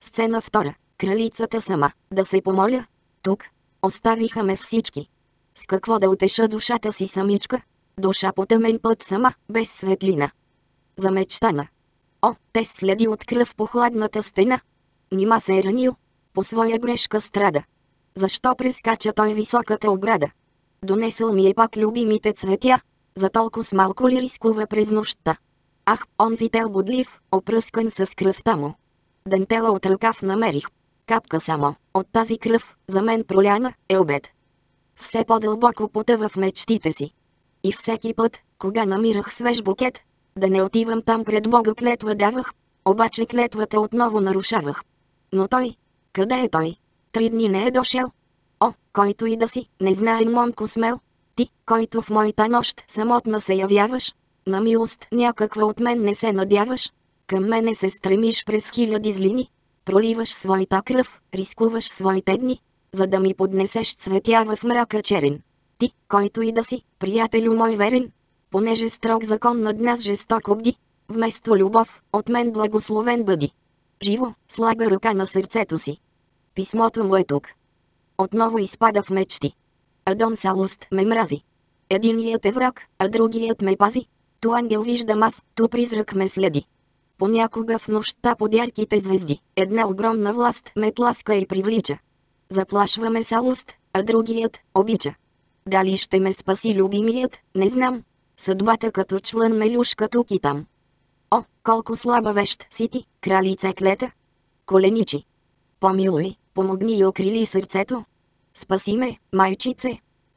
Сцена втора. Кралицата сама. Да се помоля? Тук. Оставиха ме всички. С какво да утеша душата си самичка? Душа по тъмен път сама, без светлина. Замечтана. О, те следи от кръв по хладната стена. Нима се е ранил. По своя грешка страда. Защо прескача той високата ограда? Донесъл ми е пак любимите цветя. За толкова с малко ли рискува през нощта? Ах, онзи тел бодлив, опръскан с кръвта му. Дантела от ръкав намерих. Капка само, от тази кръв, за мен проляна, е обед. Все по-дълбоко потъва в мечтите си. И всеки път, кога намирах свеж букет, да не отивам там пред Бога клетва давах, обаче клетвата отново нарушавах. Но той, къде е той? 3 дни не е дошъл. О, който и да си, незнаен момко смел, ти, който в моята нощ самотна се явяваш, на милост някаква от мен не се надяваш, към мене се стремиш през хиляди злини, проливаш своята кръв, рискуваш своите дни, за да ми поднесеш цветя в мрака черен. Ти, който и да си, приятелю мой верен, понеже строг закон над нас жестоко бди, вместо любов, от мен благословен бъди. Живо, слага ръка на сърцето си. Писмото му е тук. Отново изпада в мечти. Адон Салуст ме мрази. Единият е враг, а другият ме пази. Ту ангел виждам аз, ту призрак ме следи. Понякога в нощта под ярките звезди, една огромна власт ме тласка и привлича. Заплашва ме Салуст, а другият обича. Дали ще ме спаси любимият, не знам. Съдбата като член ме люшка тук и там. О, колко слаба вещ си ти, кралице клета. Коленичи. Помилуй, помогни и окрили сърцето. Спаси ме, майчице.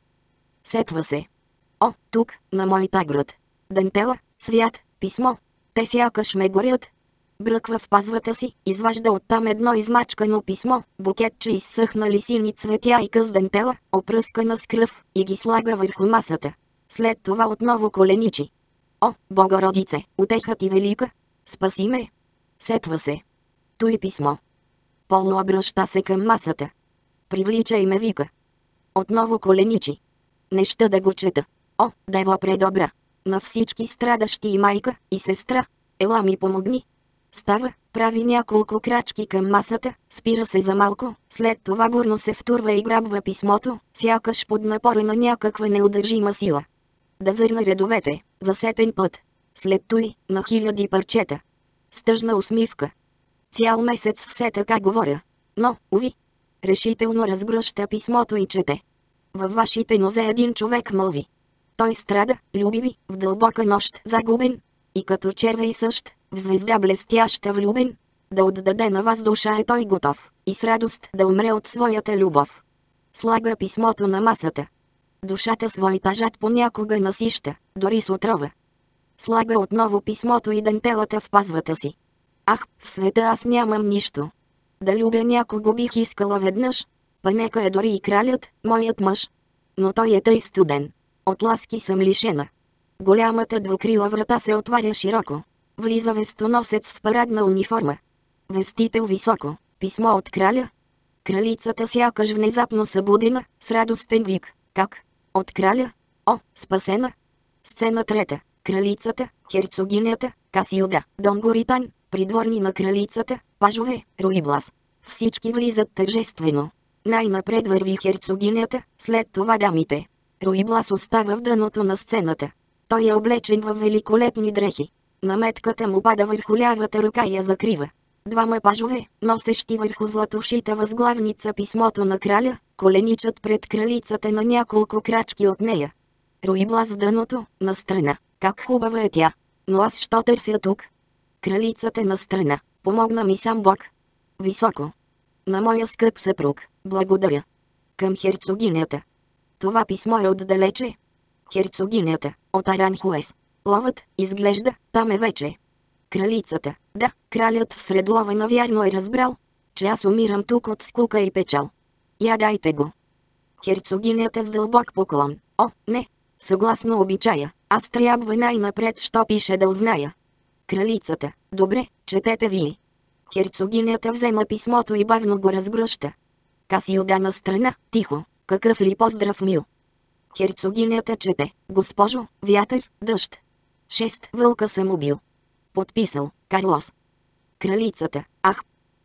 Сепва се. О, тук, на моята град. Дантела, цвят, писмо. Те сякаш ме горят. Бръква в пазвата си, изважда оттам едно измачкано писмо, букетче изсъхнали сини цветя и къс дантела, опръскана с кръв, и ги слага върху масата. След това отново коленичи. О, Богородице, утеха ти велика, спаси ме. Сепва се. Той писмо. Полуобръща се към масата. Привлича и ме вика. Отново коленичи. Не ща да го чета. О, дево предобра. На всички страдащи и майка, и сестра. Ела ми помогни. Става, прави няколко крачки към масата, спира се за малко, след това бурно се втурва и грабва писмото, сякаш под напора на някаква неудържима сила. Да зърна редовете, за сетен път. След той, на хиляди парчета. С тъжна усмивка. Цял месец все така говоря. Но, уви, решително разгръща писмото и чете. Във вашите нозе един човек мълви. Той страда, люби ви, в дълбока нощ загубен. И като червей същ, в звезда блестяща влюбен, да отдаде на вас душа е той готов, и с радост да умре от своята любов. Слага писмото на масата. Душата своята жад понякога насища, дори с отрова. Слага отново писмото и дантелата в пазвата си. Ах, в света аз нямам нищо. Да любя някого бих искала веднъж, па нека е дори и кралят, моят мъж. Но той е тъй студен. От ласки съм лишена. Голямата двукрила врата се отваря широко. Влиза вестоносец в парадна униформа. Вестител високо. Писмо от краля. Кралицата сякаш внезапно събудена, с радостен вик. Как? От краля? О, спасена! Сцена трета. Кралицата, херцогинята, Касилда, Дон Горитан, придворни на кралицата, пажове, Руиблас. Всички влизат тържествено. Най-напред върви херцогинята, след това дамите. Руиблас остава в дъното на сцената. Той е облечен във великолепни дрехи. Наметката му пада върху лявата ръка и я закрива. Двама пажове, носещи върху златошита възглавница писмото на краля, коленичат пред кралицата на няколко крачки от нея. Руиблас в дъното, настрана. Как хубава е тя. Но аз що търся тук? Кралицата настрана. Помогна ми сам Бог. Високо. На моя скъп съпруг, благодаря. Към херцогинята. Това писмо е отдалече. Херцогинята, от Аранхуес. Ловът, изглежда, там е вече. Кралицата, да, кралят всред лова навярно е разбрал, че аз умирам тук от скука и печал. Я дайте го. Херцогинята с дълбок поклон. О, не, съгласно обичая, аз трябва най-напред що пише да узная. Кралицата, добре, четете вие. Херцогинята взема писмото и бавно го разгръща. Касилда на страна, тихо, какъв ли поздрав мил. Херцогинята чете, госпожо, вятър, дъжд. 6 вълка съм убил. Подписал, Карлос. Кралицата, ах,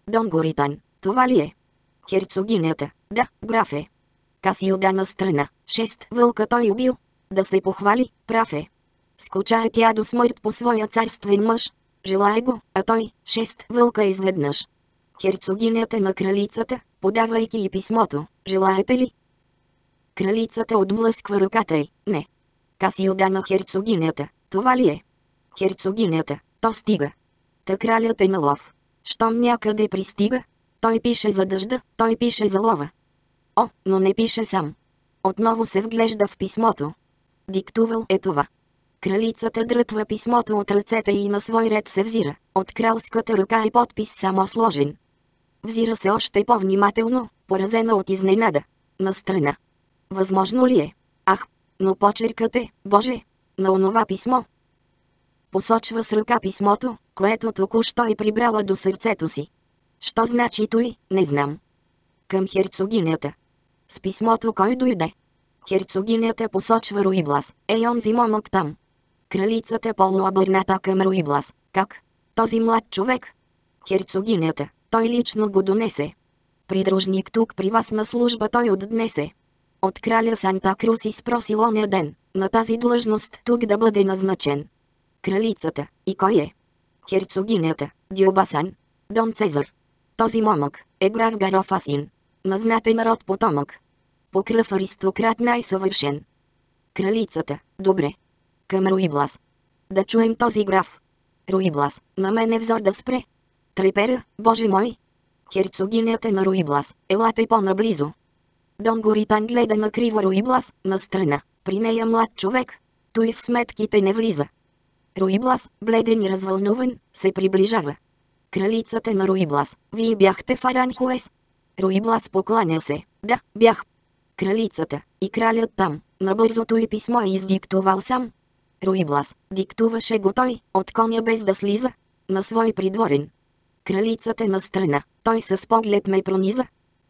Дон Горитан, това ли е? Херцогинята, да, графе. Касиода на страна, 6 вълка той убил. Да се похвали, прав е. Скучае тя до смърт по своя царствен мъж. Желае го, а той, 6 вълка изведнъж. Херцогинята на кралицата, подавайки и писмото, желаете ли? Кралицата отблъсква ръката й, не. Касиода на херцогинята, това ли е? Херцогинята, то стига. Та кралят е на лов. Щом някъде пристига, той пише за дъжда, той пише за лова. О, но не пише сам. Отново се вглежда в писмото. Диктувал е това. Кралицата дръпва писмото от ръцете и на свой ред се взира. От кралската ръка е подпис само сложен. Взира се още по-внимателно, поразена от изненада. Настрана. Възможно ли е? Ах, но почеркът е, Боже, на онова писмо. Посочва с ръка писмото, което току-що е прибрала до сърцето си. Що значи той, не знам. Към херцогинята. С писмото кой дойде? Херцогинята посочва Руиблас. Онзи момък там. Кралицата полуобърната към Руиблас. Как? Този млад човек? Херцогинята. Той лично го донесе. Придружник тук при вас на служба той отднесе. От краля Санта Крус изпросил оня ден, на тази длъжност тук да бъде назначен. Кралицата. И кой е? Херцогинята. Диобасан. Дон Цезар. Този момък е граф Гарофасин. На знатен род потомък. По кръв аристократ най-съвършен. Кралицата. Добре. Към Руиблас. Да чуем този граф. Руиблас. На мен е взор да спре. Трепера, Боже мой. Херцогинята на Руиблас. Елате по-наблизо. Дон Горитан гледа на криво Руиблас, настрана. При нея млад човек. Той в сметките не влиза. Руиблас, бледен и развълнуван, се приближава. Кралицата на Руиблас. Вие бяхте в Аранхуес? Руиблас покланя се. Да, бях. Кралицата. И кралят там. Набързото и писмо е издиктувал сам. Руиблас. Диктуваше го той, от коня без да слиза. На свой придворен. Кралицата настрана. Той с поглед ме прониза.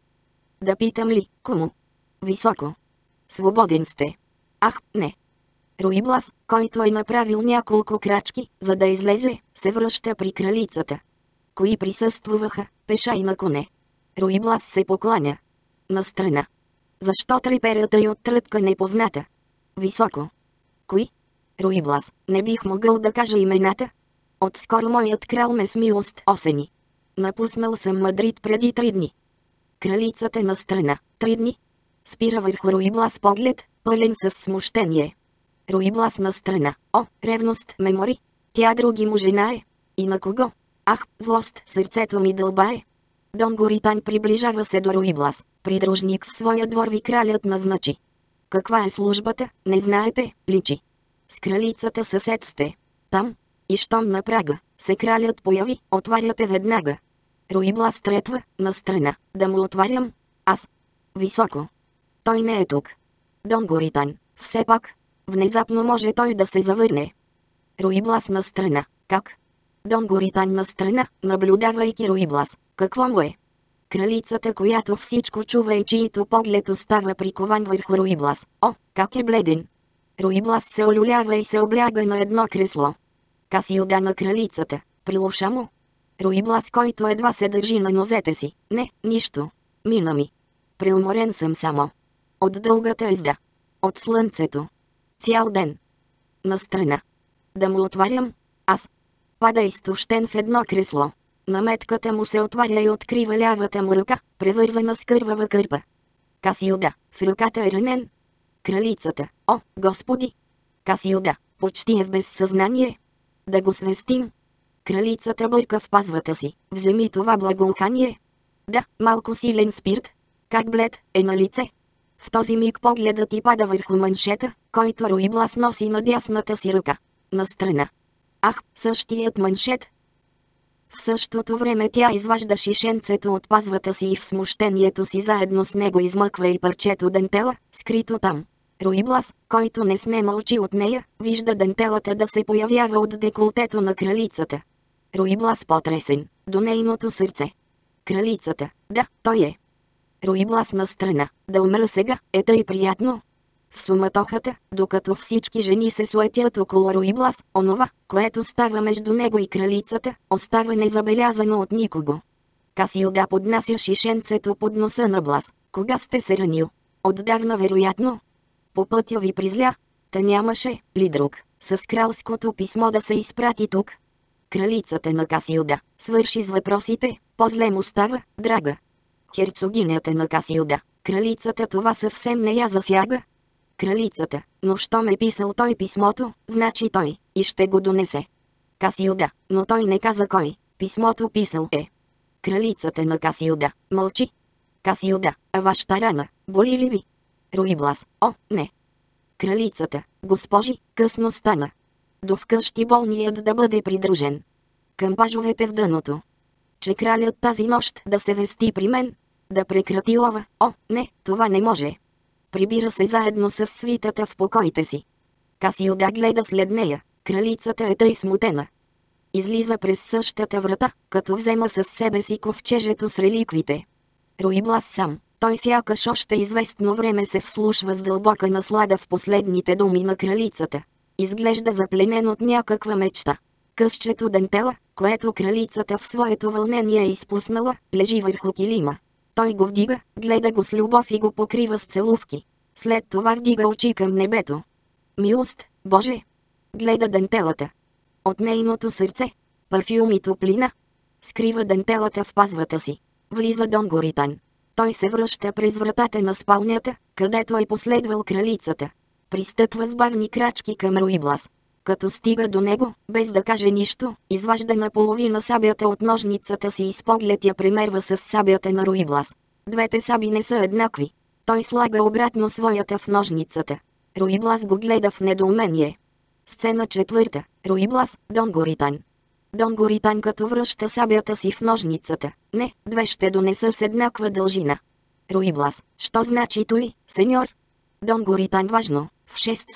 Да питам ли, кому? Високо. Свободен сте. Ах, не. Руиблас, който е направил няколко крачки, за да излезе, се връща при кралицата. Кои присъствуваха, пеша и на коне. Руиблас се покланя. Настрана. Защо треперата й от тръпка непозната? Високо. Кои? Руиблас, не бих могъл да кажа имената. Отскоро моят крал ме с милост осени. Напуснал съм Мадрид преди 3 дни. Кралицата настрана. 3 дни? Спира върху Руиблас поглед, пълен с смущение. Руиблас настрана. О, ревност ме мори. Тя други му жена е. И на кого? Ах, злост, сърцето ми дълбае. Дон Горитан приближава се до Руиблас. Придружник в своя двор ви кралят назначи. Каква е службата, не знаете, личи. С кралицата съсед сте. Там, и щом на прага, се кралят появи, отваряте веднага. Руиблас трепва, настрана. Да му отварям? Аз. Високо. Той не е тук. Дон Горитан, все пак. Внезапно може той да се завърне. Руиблас настрана. Как? Дон Горитан настрана, наблюдавайки Руиблас. Какво му е? Кралицата, която всичко чува и чието поглед остава прикован върху Руиблас. О, как е бледен! Руиблас се олюлява и се обляга на едно кресло. Касиода на кралицата. Прилуша му. Руиблас, който едва се държи на нозете си. Не, нищо. Мина ми. Преуморен съм само. От дългата езда. От слънцето. Цял ден. Настрана. Да му отварям? Аз. Пада изтощен в едно кресло. Наметката му се отваря и открива лявата му ръка, превързана с кървава кърпа. Касиода, в ръката е ранен. Кралицата. О, Господи! Касиода, почти е в безсъзнание. Да го свестим. Кралицата бърка в пазвата си. Вземи това благоухание. Да, малко силен спирт. Как блед е на лице. В този миг погледът ти пада върху маншета, който Руиблас носи на дясната си ръка. Настрана. Ах, същият маншет. В същото време тя изважда шишенцето от пазвата си и в смущението си заедно с него измъква и парчето дентела, скрито там. Руиблас, който не снема очи от нея, вижда дентелата да се появява от деколтето на кралицата. Руиблас потресен, до нейното сърце. Кралицата, да, той е. Руиблас настрана, да умра сега, е тъй приятно. В суматохата, докато всички жени се суетят около Руиблас, онова, което става между него и кралицата, остава незабелязано от никого. Касилда поднася шишенцето под носа на Блас. Кога сте се ранил? Отдавна вероятно. По пътя ви призля. Та нямаше ли друг, с кралското писмо да се изпрати тук? Кралицата на Касилда, свърши с въпросите, по-зле му става, драга. Херцогинята на Касилда, кралицата това съвсем не я засяга. Кралицата, но що ме писал той писмото, значи той, и ще го донесе. Касилда, но той не каза кой, писмото писал е. Кралицата на Касилда, мълчи. Касилда, а вашата рана, боли ли ви? Руиблас, о, не. Кралицата, госпожи, късно стана. До вкъщи болният да бъде придружен. Към пажовете в дъното. Че кралят тази нощ да се вести при мен. Да прекрати лова, о, не, това не може. Прибира се заедно с свитата в покоите си. Касилда гледа след нея, кралицата е тъй смутена. Излиза през същата врата, като взема със себе си ковчежето с реликвите. Руиблас сам, той сякаш още известно време се вслушва с дълбока наслада в последните думи на кралицата. Изглежда запленен от някаква мечта. Късчето дантела, което кралицата в своето вълнение е изпуснала, лежи върху килима. Той го вдига, гледа го с любов и го покрива с целувки. След това вдига очи към небето. Милост, Боже! Гледа дантелата. От нейното сърце, парфюм и топлина. Скрива дантелата в пазвата си. Влиза Дон Горитан. Той се връща през вратата на спалнята, където е последвал кралицата. Пристъпва с бавни крачки към Руиблас. Като стига до него, без да каже нищо, изважда наполовина сабята от ножницата си и с поглед я премерва с сабята на Руиблас. Двете саби не са еднакви. Той слага обратно своята в ножницата. Руиблас го гледа в недоумение. Сцена 4. Руиблас, Дон Горитан. Дон Горитан като връща сабята си в ножницата. Не, две ще донеса с еднаква дължина. Руиблас, що значи той, сеньор? Дон Горитан важно, в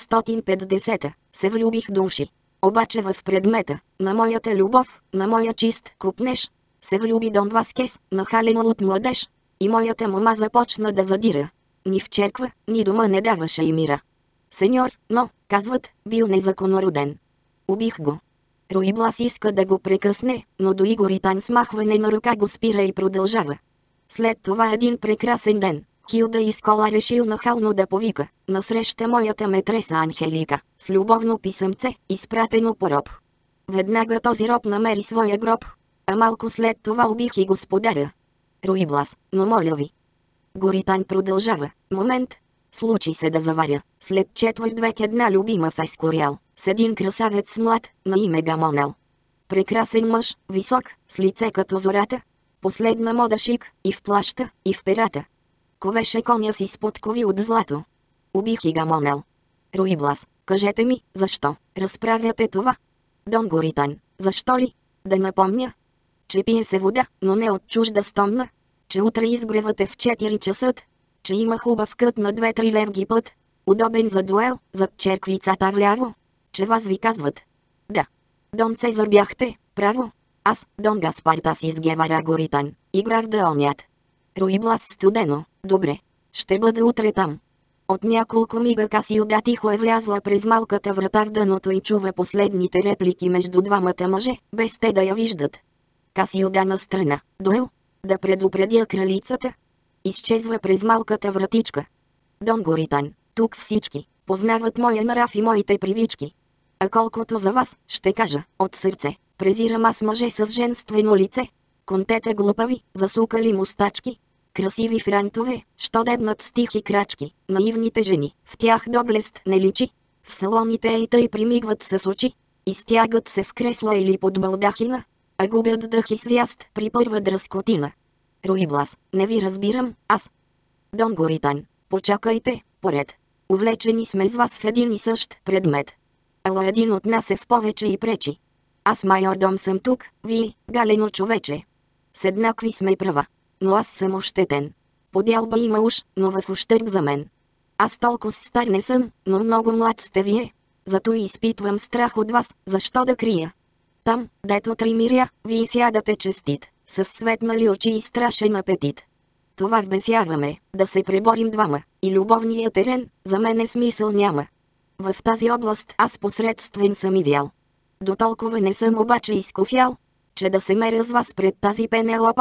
650 се влюбих до уши. Обаче в предмета, на моята любов, на моя чист купнеж, се влюби Дон Васкес, нахален луд младеж. И моята мама започна да задира. Ни в черква, ни дома не даваше и мира. Сеньор, но, казват, бил незаконороден. Убих го. Руиблас иска да го прекъсне, но до Горитан с махване на ръка го спира и продължава. След това един прекрасен ден, Хилда Искола решил нахално да повика насреща моята метреса Анхелика, с любовно писъмце, изпратено по роб. Веднага този роб намери своя гроб, а малко след това убих и господаря. Руиблас, но моля ви. Горитан продължава. Момент. Случи се да заваря, след четвърт век една любима в Ескориал, с един красавец млад, на име Гамонел. Прекрасен мъж, висок, с лице като зората, последна мода шик, и в плаща, и в перата. Ковеше коня си с подкови от злато. Убих и Гамонел. Руиблас, кажете ми, защо разправяте това? Дон Горитан, защо ли? Да напомня, че пие се вода, но не от чужда стомна, че утре изгревате в 4 часа, че има хубав кът на 2-3 левги път, удобен за дуел, зад черквицата вляво, че вас ви казват. Да. Дон Цезар бяхте, право. Аз, Дон Гаспартас изгевара Горитан, играх да онят. Руиблас студено, добре. Ще бъда утре там. От няколко мига Касилда тихо е влязла през малката врата в дъното и чува последните реплики между двамата мъже, без те да я виждат. Касилда настрана. Дуел? Да предупредя кралицата? Изчезва през малката вратичка. Дон Горитан, тук всички познават моя нрав и моите привички. А колкото за вас, ще кажа, от сърце, презирам аз мъже с женствено лице. Контете глупави, засукали мустачки, красиви франтове, що дебнат с тихи крачки, наивните жени, в тях доблест не личи. В салоните ей тъй примигват с очи, изтягат се в кресла или под балдахина, а губят дъх и свяст при първа дръскотина. Руиблас, не ви разбирам, аз. Дон Горитан, почакайте, поред. Увлечени сме с вас в един и същ предмет. Ала един от нас е в повече и пречи. Аз майордом съм тук, вие, галено човече. С еднакви сме права. Но аз съм ощетен. Подялба има уж, но в ущърб за мен. Аз толкова стар не съм, но много млад сте вие. Зато и изпитвам страх от вас, защо да крия. Там, дето тримиря, вие сядате честит, с светнали очи и страшен апетит. Това вбесяваме, да се преборим двама, и любовният терен, за мене смисъл няма. В тази област аз посредствен съм и вял. До толкова не съм обаче изкофял, че да се меря с вас пред тази Пенелопа.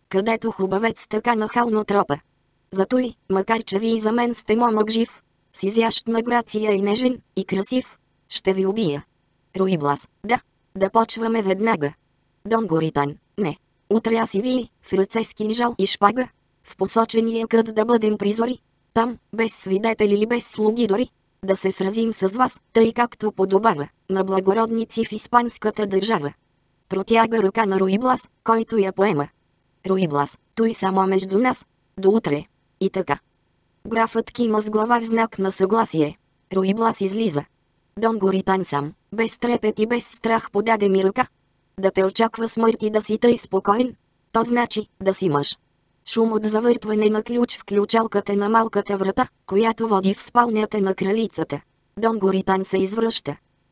където хубавец така нахално тропа. Зато и, макар че вие за мен сте момък жив, с изящна грация и нежен, и красив, ще ви убия. Руиблас, да почваме веднага. Дон Горитан, не. Утре аз и вие, в ръце с кинжал и шпага, в посочения кът да бъдем призори, там, без свидетели и без слуги дори, да се сразим с вас, тъй както подобава, на благородници в испанската държава. Протяга ръка на Руиблас, който я поема. Руиблас, той само между нас. До утре. И така. Графът кима с глава в знак на съгласие. Руиблас излиза. Дон Горитан сам, без трепет и без страх подаде ми ръка. Да те очаква смърт и да си тъй спокоен, то значи да си мъж. Шум от завъртване на ключ в ключалката на малката врата, която води в спалнята на кралицата. Дон Горитан се извръща.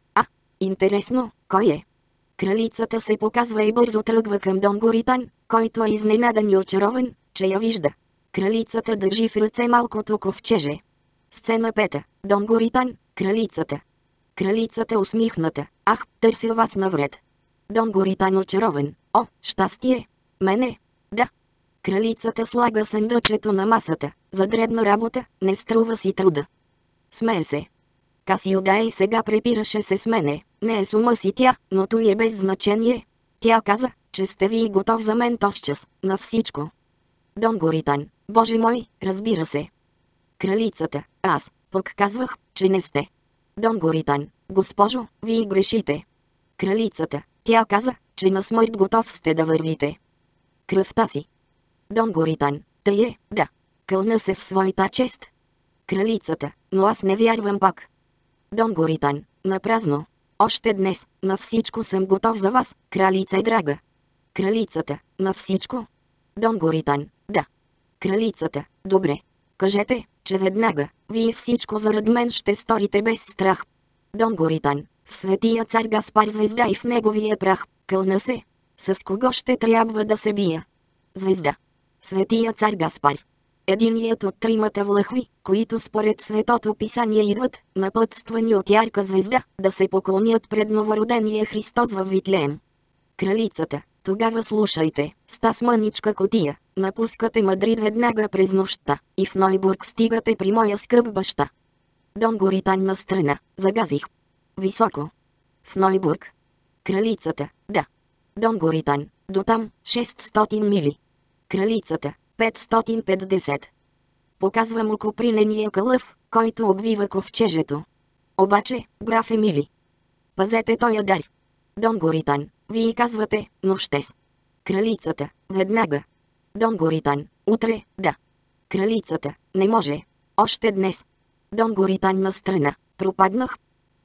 Интересно, кой е? Кралицата се показва и бързо тръгва към Дон Горитан, който е изненадан и очарован, че я вижда. Кралицата държи в ръце малкото ковчеже. Сцена 5. Дон Горитан, кралицата. Кралицата усмихната. Търся вас навред. Дон Горитан очарован. Щастие! Мене? Да. Кралицата слага съндъчето на масата. За дребна работа, не струва си труда. Смее се. Касилдай сега препираше се с мене. Не е с ума си тя, но той е без значение. Тя каза, че сте ви готов за мен тосчас, на всичко. Дон Горитан, боже мой, разбира се. Кралицата, аз, пък казвах, че не сте. Дон Горитан, госпожо, вие грешите. Кралицата, тя каза, че на смърт готов сте да вървите. Кръвта си. Дон Горитан, тъй е, да. Кълна се в своята чест. Кралицата, но аз не вярвам пак. Дон Горитан, напразно. Още днес, на всичко съм готов за вас, кралица драга. Кралицата, на всичко? Дон Горитан, да. Кралицата, добре. Кажете, че веднага, вие всичко зарад мен ще сторите без страх. Дон Горитан, в светия цар Гаспар звезда и в неговия прах, кълна се. С кого ще трябва да се бия? Звезда. Светия цар Гаспар. Единият от тримата влахви, които според Светото писание идват, напътствани от ярка звезда, да се поклонят пред новородения Христос във Витлеем. Кралицата, тогава слушайте, Стас мъничка котия, напускате Мадрид веднага през нощта, и в Нойбург стигате при моя скъп баща. Дон Горитан настрана, загазих. Високо. В Нойбург. Кралицата, да. Дон Горитан, дотам, 600 мили. Кралицата, 550. Показва му копринения кълъв, който обвива ковчежето. Обаче, граф Емили, пазете тоя дар. Дон Горитан, вие казвате, но ще с. Кралицата, веднага. Дон Горитан, утре, да. Кралицата, не може. Още днес. Дон Горитан настрана, пропаднах.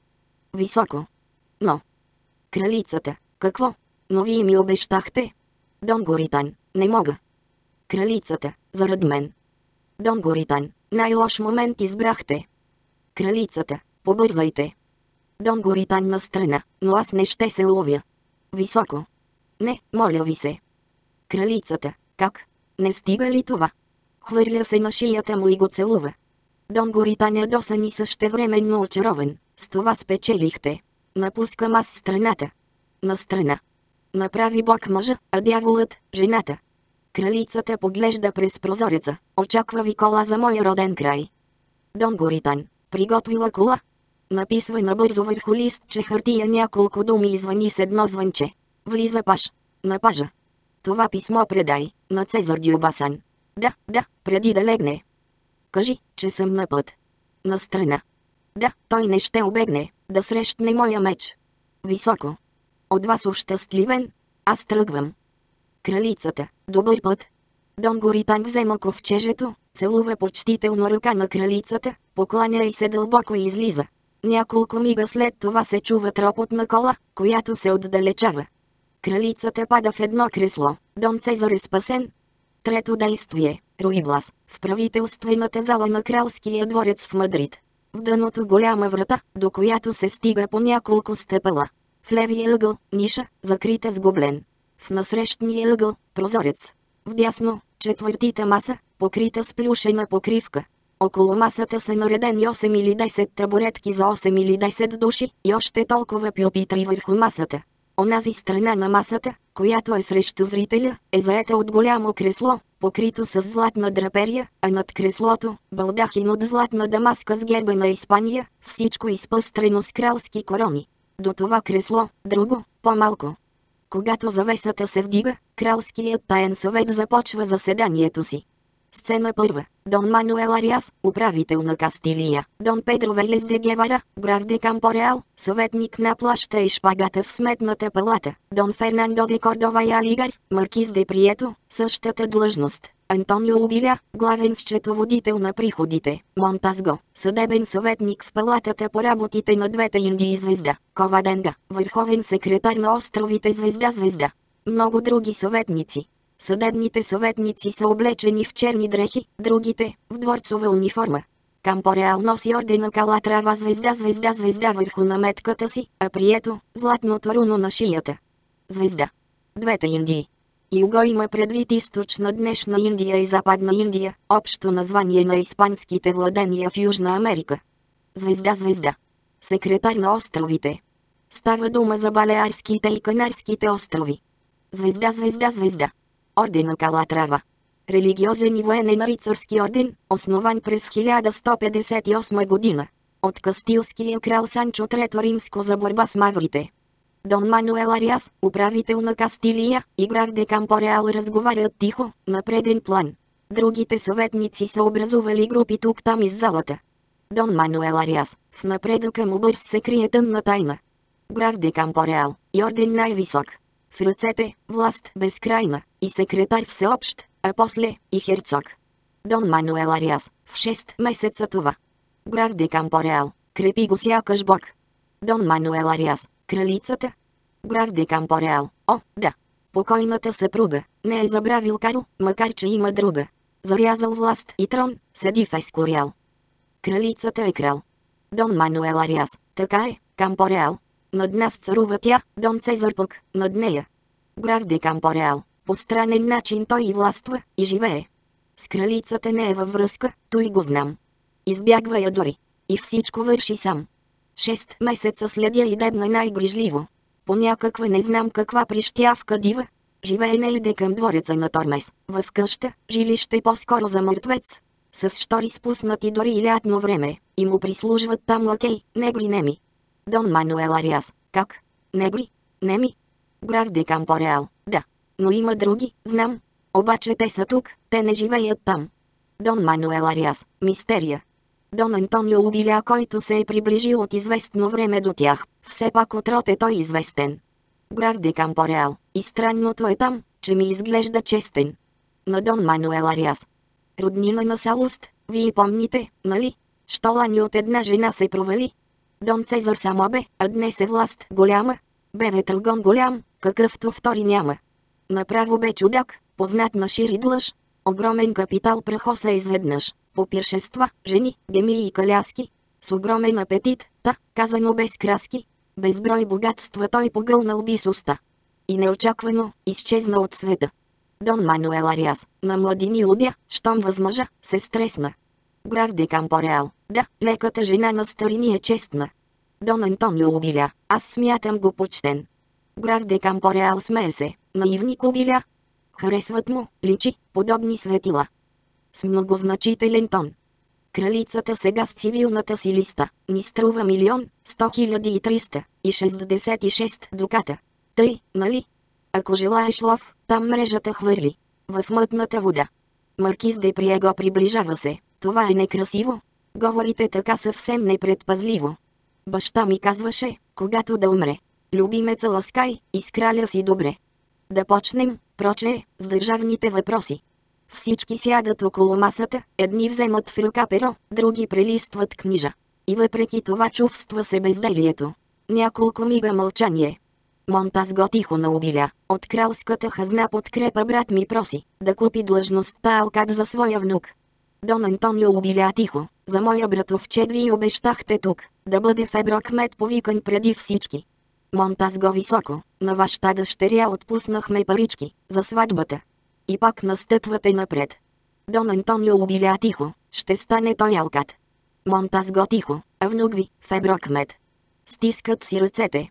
Високо. Но. Кралицата, какво? Но вие ми обещахте. Дон Горитан, не мога. Кралицата, зарад мен. Дон Горитан, най-лош момент избрахте. Кралицата, побързайте. Дон Горитан настрана, но аз не ще се уловя. Високо. Не, моля ви се. Кралицата, как? Не стига ли това? Хвърля се на шията му и го целува. Дон Горитан ядосан и същевременно очарован. С това спечелихте. Напускам аз страната. На страна. Направи Бог мъжа, а дяволът – жената. Кралицата поглежда през прозореца. Очаква ви кола за моя роден край. Дон Горитан, приготвила кола. Написва набързо върху листче хартия няколко думи и звъни с едно звънче. Влиза паж. На пажа. Това писмо предай, на Цезар Дюбасан. Да, преди да легне. Кажи, че съм на път. На страна. Да, той не ще обегне, да срещне моя меч. Високо. От вас ощастливен, аз тръгвам. Кралицата, добър път. Дон Горитан взема ковчежето, целува почтително ръка на кралицата, покланя и се дълбоко и излиза. Няколко мига след това се чува тропот на кола, която се отдалечава. Кралицата пада в едно кресло. Дон Цезар е спасен. Трето действие. Руиблас. В правителствената зала на кралския дворец в Мадрид. В дъното голяма врата, до която се стига по няколко стъпала. В левия ъгъл – ниша, закрита с гоблен. В насрещния ъгъл – прозорец. Вдясно – четвъртита маса, покрита с плюшена покривка. Около масата са наредени 8 или 10 табуретки за 8 или 10 души и още толкова пюпитри върху масата. Онази страна на масата, която е срещу зрителя, е заета от голямо кресло, покрито с златна драперия, а над креслото – балдахин от златна дамаска с герба на Испания, всичко изпъстрено с кралски корони. До това кресло – друго, по-малко. Когато завесата се вдига, кралският таен съвет започва заседанието си. Сцена първа. Дон Мануел Ариас, управител на Кастилия. Дон Педро Велес де Гевара, граф де Кампореал, съветник на плаща и шпагата в сметната палата. Дон Фернандо де Кордова и Алигар, маркиз де Прието, същата длъжност. Антонио Убиля, главен счетоводител на приходите. Монтазго, съдебен съветник в палатата по работите на двете Индии Звезда. Коваденга, върховен секретар на островите Звезда. Много други съветници. Съдебните съветници са облечени в черни дрехи, другите – в дворцова униформа. Кампореал носи ордена Калатрава звезда върху наметката си, а Прието – златното руно на шията. Звезда. Двете Индии. Юго има предвид източна днешна Индия и Западна Индия, общо название на испанските владения в Южна Америка. Звезда. Секретар на островите. Става дума за Балеарските и Канарските острови. Звезда. Ордена Калатрава. Религиозен и военен рицарски орден, основан през 1158 година. От кастилския крал Санчо III Римско за борба с маврите. Дон Мануел Ариас, управител на Кастилия, и граф де Кампореал разговарят тихо, на преден план. Другите съветници са образували групи тук-там из залата. Дон Мануел Ариас, в напредъка му бърз се крие тъмна тайна. Граф де Кампореал, и орден най-висок. В ръцете – власт безкрайна, и секретар всеобщ, а после – и херцог. Дон Мануел Ариас, в 6 месеца това. Граф де Кампореал, крепи го сякаш бог. Дон Мануел Ариас, кралицата. Граф де Кампореал, о, да. Покойната съпруга, не е забравил Карл, макар че има друга. Зарязал власт и трон, седи в Ескориал. Кралицата е крал. Дон Мануел Ариас, така е, Кампореал. Над нас царува тя, Дон Цезар пък, над нея. Граф де Кампореал, по странен начин той и властва, и живее. С кралицата не е във връзка, той го знам. Избягва я дори. И всичко върши сам. 6 месеца следя и дебна най-грижливо. По някаква не знам каква прищявка дива. Живее неиде към двореца на Тормес, в къща, жилище по-скоро за мъртвец. С штори спуснати дори и лятно време, и му прислужват там лакей, негри неми. Дон Мануел Ариас, как? Негри? Неми? Граф де Кампореал, да. Но има други, знам. Обаче те са тук, те не живеят там. Дон Мануел Ариас, мистерия. Дон Антонио Убиля, който се е приближил от известно време до тях, все пак от род е той известен. Граф де Кампореал, и странното е там, че ми изглежда честен. На Дон Мануел Ариас. Роднина на Салуст, вие помните, нали? Що лани от една жена се провали? Дон Цезар само бе, а днес е власт голяма. Бе ветрогон голям, какъвто втори няма. Направо бе чудак, познат на шир и длъж. Огромен капитал прахоса изведнъж. По пиршества, жени, гемии и каляски. С огромен апетит, казано без краски. Безброй богатства той погълнал би с уста. И неочаквано, изчезна от света. Дон Мануел Ариас, на младини лудя, щом възмъжа, се стресна. Граф де Кампореал, да, леката жена на старини е честна. Дон Антонио Убиля, аз смятам го почтен. Граф де Кампореал смее се, наивник Убиля. Харесват му, личи, подобни светила. С многозначителен тон. Кралицата сега с цивилната си листа, ни струва 1 100 366 дуката. Тъй, нали? Ако желаеш лов, там мрежата хвърли. В мътната вода. Маркиз де Приего приближава се. Това е некрасиво. Говорите така съвсем непредпазливо. Баща ми казваше, когато да умре. Любимеца ласкай, и с краля си добре. Да почнем, прочее, с държавните въпроси. Всички сядат около масата, едни вземат в ръка перо, други прелистват книжа. И въпреки това чувства се безделието. Няколко мига мълчание. Монтазго тихо на Убиля, от кралската хазна подкрепа брат ми проси, да купи длъжността алкад за своя внук. Дон Антонио Убиля тихо, за моя братовчет ви обещахте тук, да бъде Фебро кмет повикан преди всички. Монтазго високо, на вашата дъщеря отпуснахме парички, за сватбата. И пак настъпвате напред. Дон Антонио Убиля тихо, ще стане той алкад. Монтазго тихо, а внук ви, Фебро кмет. Стискат си ръцете.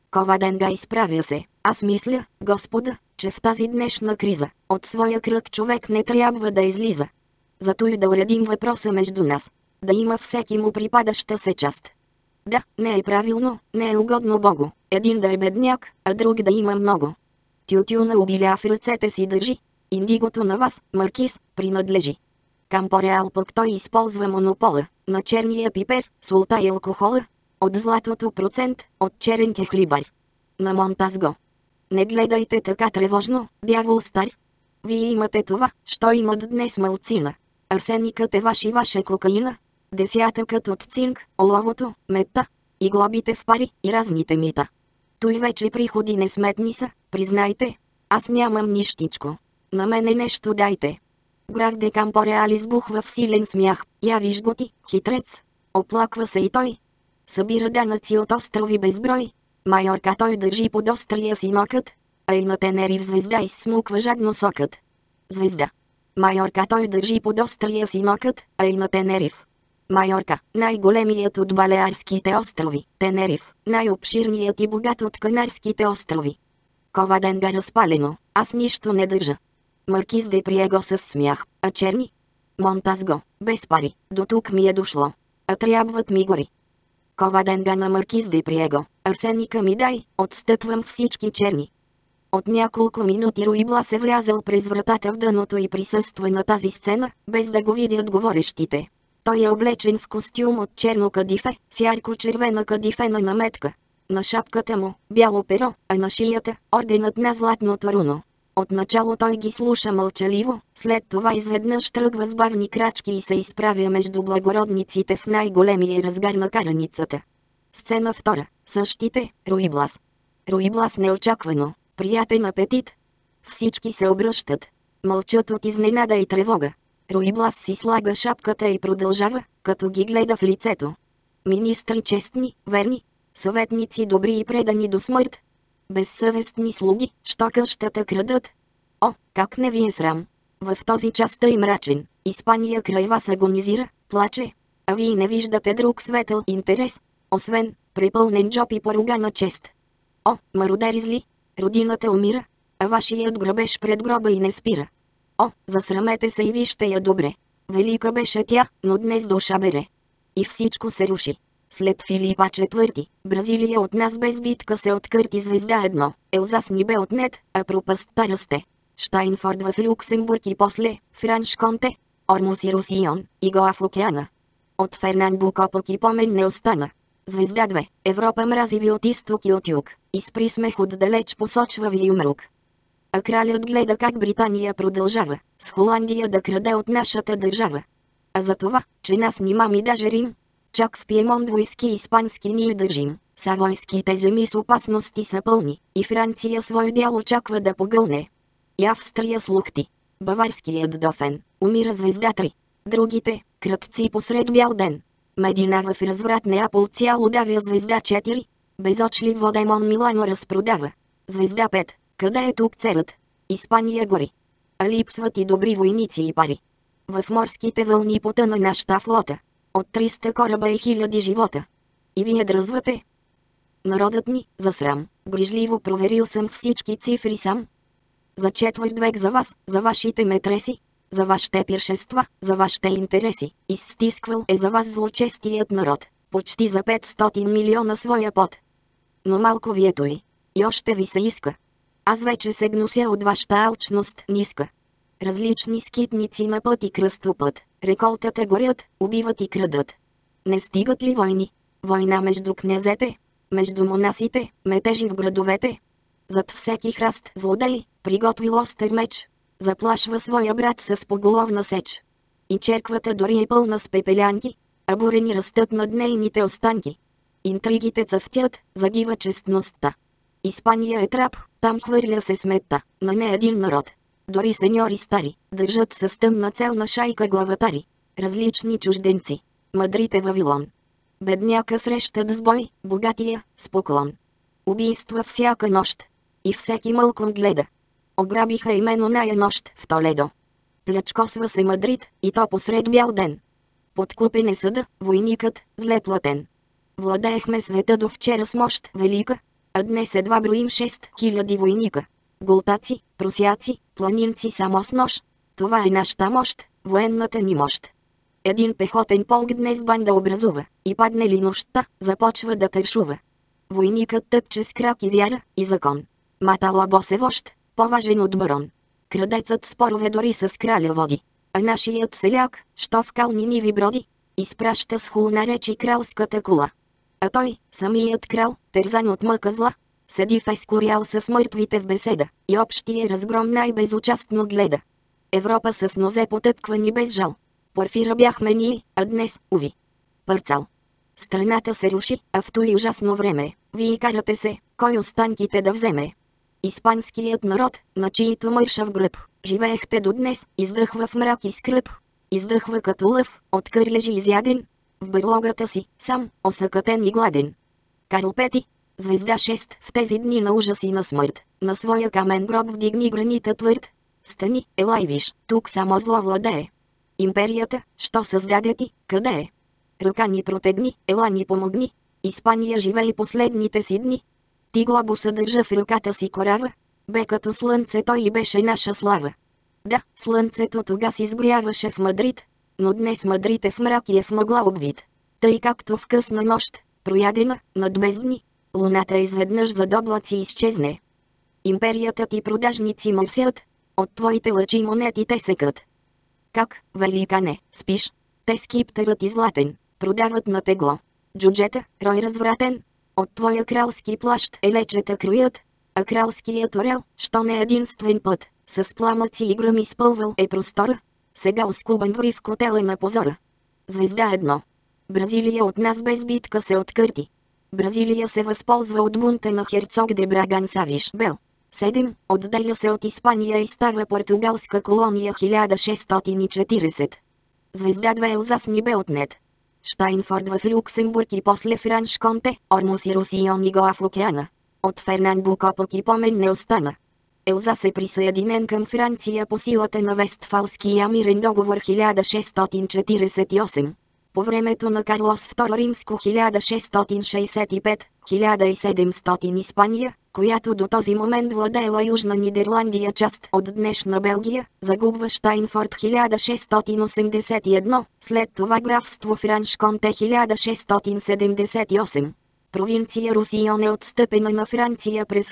Коваденга изправя се. Аз мисля, Господа, че в тази днешна криза, от своя кръг човек не трябва да излиза. Зато и да уредим въпроса между нас. Да има всеки му припадаща се част. Да, не е правилно, не е угодно Богу, един да е бедняк, а друг да има много. Тютюна обиля в ръцете си държи. Индигото на вас, маркиз, принадлежи. Кампореал пък той използва монопола на черния пипер, солта и алкохола. От златото процент, от черен кехлибар. На Монтазго. Не гледайте така тревожно, дявол стар. Вие имате това, що имат днес малцина. Арсеникът е ваша кокаина. Десятъкът от цинк, оловото, метта. И глобите в пари, и разните мита. Той вече приходи несметни са, признайте. Аз нямам нищичко. На мене нещо дайте. Граф де Кампореал избухва в силен смях. Я виж го ти, хитрец. Оплаква се и той. Събира данъци от острови безброй. Майорка той държи под острия си нокът, а и на Тенериф звезда изсмуква жадно сокът. Звезда. Майорка той държи под острия си нокът, а и на Тенериф. Майорка, най-големият от Балеарските острови. Тенериф, най-обширният и богат от Канарските острови. Коваденга разпалено, аз нищо не държа. Маркиз де Приего с смях, а черни? Монтазго, без пари, до тук ми е дошло. А трябват ми гори. Коваденга на маркиз де Приего, арсеника ми дай, отстъпвам всички черни. От няколко минути Руйблас е влязъл през вратата в дъното и присъства на тази сцена, без да го видят говорещите. Той е облечен в костюм от черно кадифе, с ярко-червена кадифена наметка. На шапката му – бяло перо, а на шията – орденът на златното руно. Отначало той ги слуша мълчаливо, след това изведнъж тръгва с бавни крачки и се изправя между благородниците в най-големия разгар на караницата. Сцена втора. Същите, Руйблас. Руйблас неочаквано, приятен апетит. Всички се обръщат. Мълчат от изненада и тревога. Руйблас си слага шапката и продължава, като ги гледа в лицето. Министри честни, верни, съветници добри и предани до смърт. Безсъвестни слуги, що къщата крадат. О, как не ви е срам! В този час тъй мрачен, Испания край вас агонизира, плаче. А вие не виждате друг светъл интерес, освен препълнен джоб и поругана чест. О, мародери зли! Родината умира, а вашият грабеж пред гроба и не спира. О, засрамете се и вижте я добре. Велика беше тя, но днес душа бере. И всичко се руши. След Филипа IV, Бразилия от нас без битка се откърти звезда едно. Елзас ни бе отнет, а пропастта расте. Штайнфорд в Люксембург и после Франш Конте, Ормус и Русион, и Гоа в океана. От Фернан пък и помен не остана. Звезда 2. Европа мрази ви от изток и от юг. И с присмех отдалеч посочва ви юмрук. А кралят гледа как Британия продължава с Холандия да краде от нашата държава. А за това, че нас нима ми даже Рим. Чак в Пиемонт войски испански ние държим. Савойските земи с опасности са пълни. И Франция свой дял очаква да погълне. И Австрия с лухти. Баварският дофен. Умира звезда 3. Другите, крътци посред бял ден. Медина в разврат Неапол цяло давя звезда 4. Безочлив Водемон Милано разпродава. Звезда 5. Къде е тук царът? Испания гори. А липсват и добри войници и пари. В морските вълни потъна нашата флота. От 300 кораба и 1000 живота. И вие дръзвате? Народът ни, за срам, грижливо проверил съм всички цифри сам. За четвърт век за вас, за вашите метреси, за вашите пиршества, за вашите интереси, изстисквал е за вас злочестият народ, почти за 500 милиона своя пот. Но малко ви е той. И още ви се иска. Аз вече се гнося от вашата алчност ниска. Различни скитници на път и кръстопът, реколтата горят, убиват и крадат. Не стигат ли войни? Война между князете, между монасите, метежи в градовете. Зад всеки храст злодей, приготвил остър меч, заплашва своя брат с поголовна сеч. И черквата дори е пълна с пепелянки, а бурени растат над нейните останки. Интригите цъфтят, загива честността. Испания е трап, там хвърля се сметта, на не един народ. Дори сеньори стари, държат с тъмна цел на шайка главатари. Различни чужденци. Мъдрите Вавилон. Бедняка срещат с бой, богатия с поклон. Убийства всяка нощ. И всеки мълком гледа. Ограбиха именно ная нощ в Толедо. Плячкосва се Мадрид, и то посред бял ден. Подкупен е съда, войникът, зле платен. Владеехме света до вчера с мощ велика. А днес едва броим 6000 войника. Голтаци, прусяци, планинци само с нож. Това е нашата мощ, военната ни мощ. Един пехотен полк днес банда образува, и падне ли нощта, започва да тършува. Войникът тъпче с крак и вяра, и закон. Маталабос е вожд, по-важен от барон. Крадецът спорове дори с краля води. А нашият селяк, що в кални ниви броди, изпраща с хулна речи кралската кола. А той, самият крал, тързан от мъка зла, седи в ескориал с мъртвите в беседа, и общия разгром най-безучастно гледа. Европа с нозе потъпквани без жал. Порфира бяхме ние, а днес, уви. Парцал. Страната се руши, а в той ужасно време, вие карате се, кой останките да вземе. Испанският народ, на чието мършав гръб, живеехте до днес, издъхва в мрак и скръб. Издъхва като лъв, от кърлежи изяден, в берлогата си, сам, осъкатен и гладен. Карл Пети, звезда 6, в тези дни на ужас и на смърт, на своя камен гроб вдигни гранита твърд. Стани, елай виж, тук само зло владее. Империята, що създаде ти, къде е? Ръка ни протегни, ела ни помогни. Испания живее последните си дни. Ти глобуса държа в ръката си корава. Бе като слънце той и беше наша слава. Да, слънцето тогас изгряваше в Мадрид, но днес Мадрид е в мрак и е в мъгла обвит. Тъй както в късна нощ, проядена, над бездни, луната изведнъж зад облаци изчезне. Империята ти продажници мърсят, от твоите лъчи монетите секат. Как, великане, спиш? Те скиптерът излатен, продават на тегло. Джуджета, рой развратен, от твоя кралски плащ елечета кроят, а кралският орел, що не единствен път, с пламъци и гръм изпълвал е простора, сега оскубан ври в котела на позора. Звезда 1. Бразилия от нас без битка се откърти. Бразилия се възползва от бунта на херцог де Браган Савиш Бел. 7. Отделя се от Испания и става португалска колония 1640. Звезда 2. Елзас ни бе отнет. Штайнфорд в Люксембург и после Франш Конте, Ормус и Русион и Гоа в океана. От Фернан Буко пък и помен не остана. Елзас е присъединен към Франция по силата на Вестфалския мирен договор 1648. По времето на Карлос II Римско 1665-1700 Испания, която до този момент владеела Южна Нидерландия, част от днешна Белгия, загубва Штайнфорд 1681, след това графство Франш Конте 1678. Провинция Русион е отстъпена на Франция през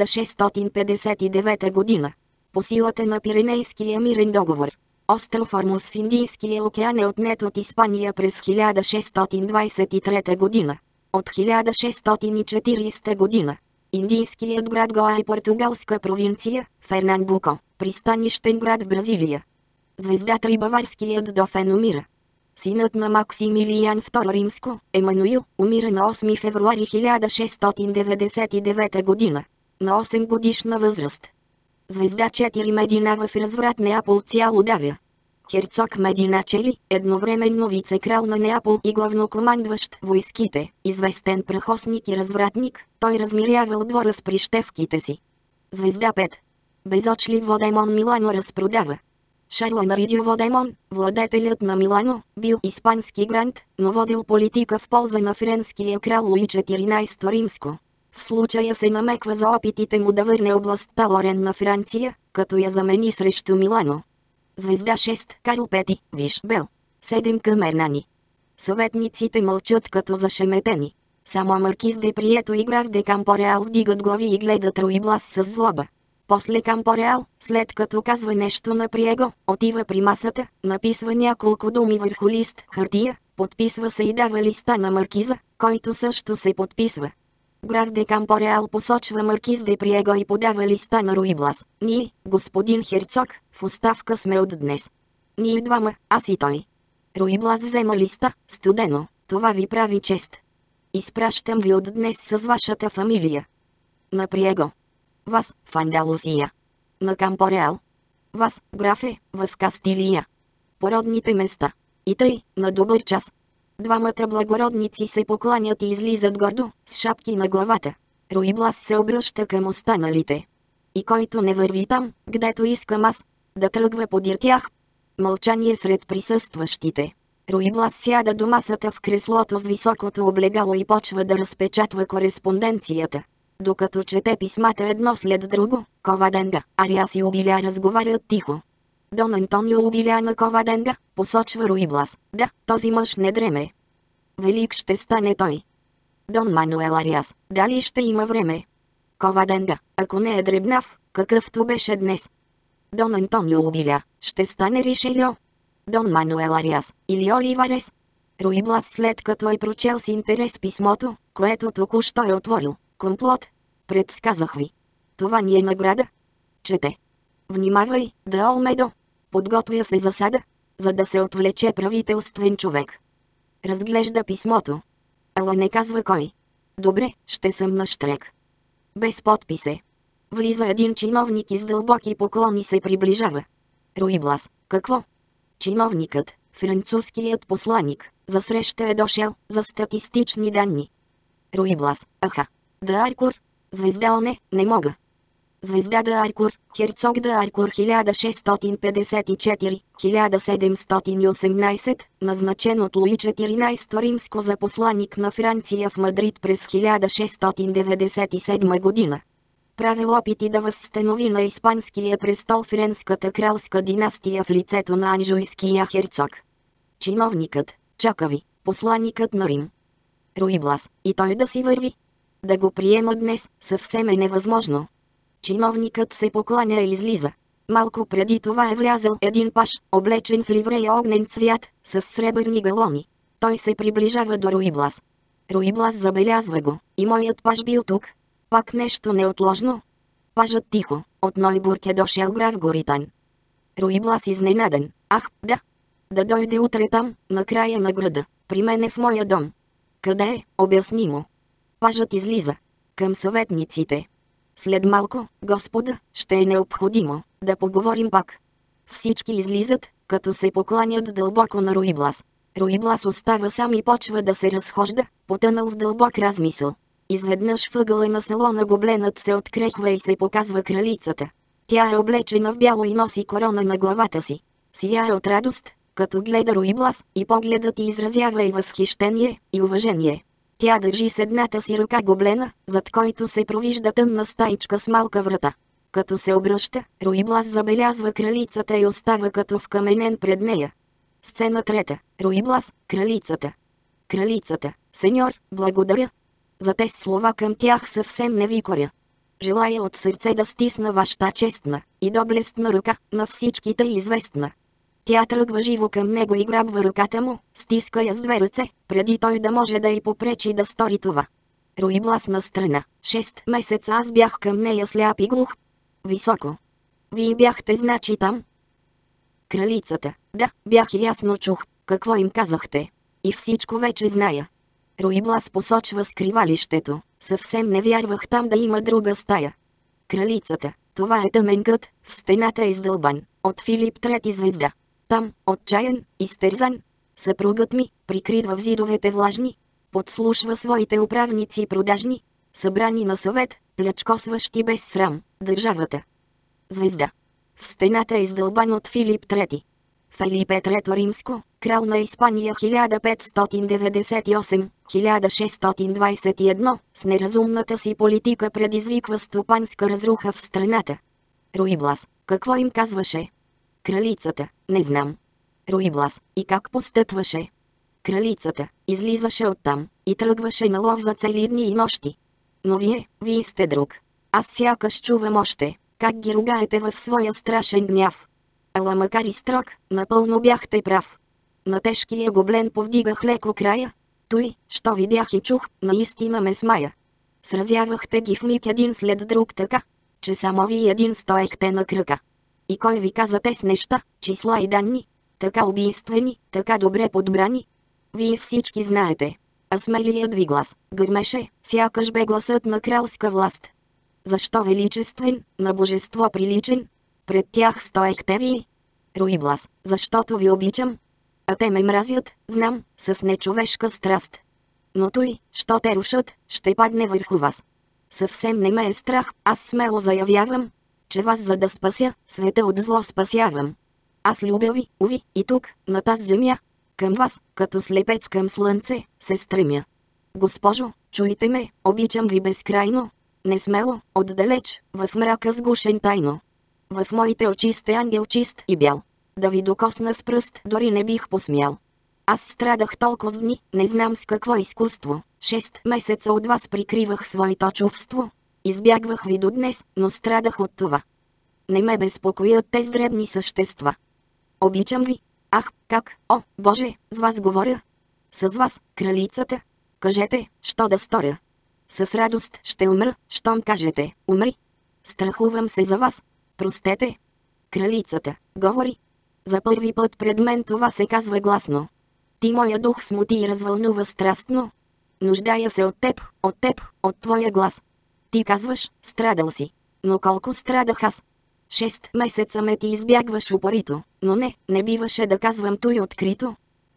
1659 година. По силата на Пиренейския мирен договор. Остров Ормус в Индийския океан е отнет от Испания през 1623 година. От 1640 година. Индийският град Гоа е португалска провинция, Фернан Буко, пристанищен град в Бразилия. Звезда 3. Баварският дофен умира. Синът на Максимилиан II Римско, Емануил, умира на 8 февруари 1699 година. На 8 годишна възраст. Звезда 4. Медина в разврат Неапол цяло давя. Херцог Мединачели, едновременно вице-крал на Неапол и главнокомандващ войските, известен прахосник и развратник, той размирявал двора с прищевките си. Звезда 5. Безочлив Водемон Милано разпродава. Шарло Маридио Водемон, владетелят на Милано, бил испански грант, но водил политика в полза на френския крал Луи XIV Римско. В случая се намеква за опитите му да върне областта Лорен на Франция, като я замени срещу Милано. Звезда 6. Карл Пети, виж Бел. 7. Камернани. Съветниците мълчат като зашеметени. Само маркиз де Прието и граф де Кампореал вдигат глави и гледат Руиблас с злоба. После Кампореал, след като казва нещо на Приего, отива при масата, написва няколко думи върху лист хартия, подписва се и дава листа на маркиза, който също се подписва. Граф де Кампореал посочва маркиз де Приего и подава листа на Руиблас. Ние, господин Херцог, в оставка сме от днес. Ние двама, аз и той. Руиблас взема листа, студено, това ви прави чест. Изпращам ви от днес с вашата фамилия. На Приего. Вас, в Андалусия. На Кампореал. Вас, графе, в Кастилия. Породните места. И тъй, на добър час. Двамата благородници се покланят и излизат гордо, с шапки на главата. Руиблас се обръща към останалите. И който не върви там, гдето искам аз, да тръгва подир тях. Мълчание сред присъстващите. Руиблас сяда до масата в креслото с високото облегало и почва да разпечатва кореспонденцията. Докато чете писмата едно след друго, Коваденга, Ариас и Обиля разговарят тихо. Дон Антонио Обиля на Коваденга, посочва Руиблас. Да, този мъж не дреме. Велик ще стане той. Дон Мануел Ариас, дали ще има време? Коваденга, ако не е дребнав, какъвто беше днес. Дон Антонио Обиля, ще стане Ришельо. Дон Мануел Ариас, или Оливарес. Руиблас, след като е прочел с интерес писмото, което току-що е отворил. Комплот. Предсказах ви. Това ни е награда. Чете. Внимавай, да Олмедо. Подготвя се засада, за да се отвлече правителствен човек. Разглежда писмото. Ала не казва кой. Добре, ще съм на щрек. Без подписе. Влиза един чиновник и с дълбоки поклони се приближава. Руиблас, какво? Чиновникът, французският посланик, за среща е дошъл, за статистични данни. Руиблас, аха. Да Аркур. Звезда Оне, не мога. Звезда да Аркур, Херцог да Аркур 1654-1718, назначен от Луи XIV Римско за посланик на Франция в Мадрид през 1697 година. Правил опити да възстанови на испанския престол френската кралска династия в лицето на анжуйския херцог. Чиновникът, чака ви, посланикът на Рим. Руиблас, и той да си върви? Да го приема днес, съвсем е невъзможно. Чиновникът се покланя и излиза. Малко преди това е влязъл един паш, облечен в ливрея огнен цвят, с сребърни галони. Той се приближава до Руиблас. Руиблас забелязва го, и моят паш бил тук. Пак нещо неотложно. Пажът тихо, от Нойбург е дошъл граф Горитан. Руиблас изненадан, ах, да. Да дойде утре там, на края на града, при мене в моя дом. Къде е, обясни му. Пажът излиза. Към съветниците. След малко, господа, ще е необходимо да поговорим пак. Всички излизат, като се покланят дълбоко на Руиблас. Руиблас остава сам и почва да се разхожда, потънал в дълбок размисъл. Изведнъж въгъла на салона гобленът се открехва и се показва кралицата. Тя е облечена в бяло и носи корона на главата си. Сияе от радост, като гледа Руиблас, и погледът й изразява и възхищение, и уважение. Тя държи с едната си ръка гоблена, зад който се провижда тъмна стаичка с малка врата. Като се обръща, Руиблас забелязва кралицата и остава като вкаменен пред нея. Сцена трета. Руиблас, кралицата. Кралицата. Сеньор, благодаря. За тези слова към тях съвсем не ви коря. Желая от сърце да стисна вашата честна и доблестна ръка, на всичките известна. Тя тръгва живо към него и грабва ръката му, стиска я с две ръце, преди той да може да й попречи да стори това. Руиблас настрана. 6 месеца аз бях към нея сляп и глух. Високо. Вие бяхте значи там? Кралицата. Да, бях и ясно чух. Какво им казахте? И всичко вече зная. Руиблас посочва скривалището. Съвсем не вярвах там да има друга стая. Кралицата. Това е тъмен кът, в стената е издълбан, от Филип III звезда. Там, отчаян, изтерзан, съпругът ми, прикрит в зидовете влажни, подслушва своите управници продажни, събрани на съвет, плячкосващи без срам, държавата. Звезда. В стената е издълбан от Филип III. Фелипе III Римско, крал на Испания 1598-1621, с неразумната си политика предизвиква стопанска разруха в страната. Руиблас, какво им казваше? Кралицата, не знам. Руиблас, и как постъпваше? Кралицата, излизаше оттам и тръгваше на лов за цели дни и нощи. Но вие сте друг. Аз сякаш чувам още, как ги ругаете в своя страшен гняв. Ала макар и строг, напълно бяхте прав. На тежкия гоблен повдигах леко края. Той, що видях и чух, наистина ме смая. Сразявахте ги в миг един след друг така, че само вие един стоехте на крака. И кой ви каза тез неща, числа и данни? Така убийствени, така добре подбрани? Вие всички знаете. А смелият ви глас гърмеше, сякаш бе гласът на кралска власт. Защо величествен, на божество приличен? Пред тях стоехте вие. Руиблас, защото ви обичам. А те ме мразят, знам, с нечовешка страст. Но той, що те рушат, ще падне върху вас. Съвсем не ме е страх, аз смело заявявам, че вас за да спася, света от зло спасявам. Аз любя ви, уви, и тук, на тази земя, към вас, като слепец към слънце, се стремя. Госпожо, чуйте ме, обичам ви безкрайно. Несмело, отдалеч, в мрака сгушен тайно. В моите очи сте ангел чист и бял. Да ви докосна с пръст дори не бих посмял. Аз страдах толкова дни, не знам с какво изкуство. 6 месеца от вас прикривах своето чувство. Избягвах ви до днес, но страдах от това. Не ме безпокоят тези дребни същества. Обичам ви. Ах, как, о, Боже, с вас говоря. С вас, кралицата. Кажете, що да сторя. С радост ще умра, щом кажете, умри. Страхувам се за вас. Простете. Кралицата, говори. За първи път пред мен това се казва гласно. Ти моя дух смути и развълнува страстно. Нуждая се от теб, от твоя глас. Ти казваш, страдал си. Но колко страдах аз. 6 месеца ме ти избягваш упорито, но не биваше да казвам той открито.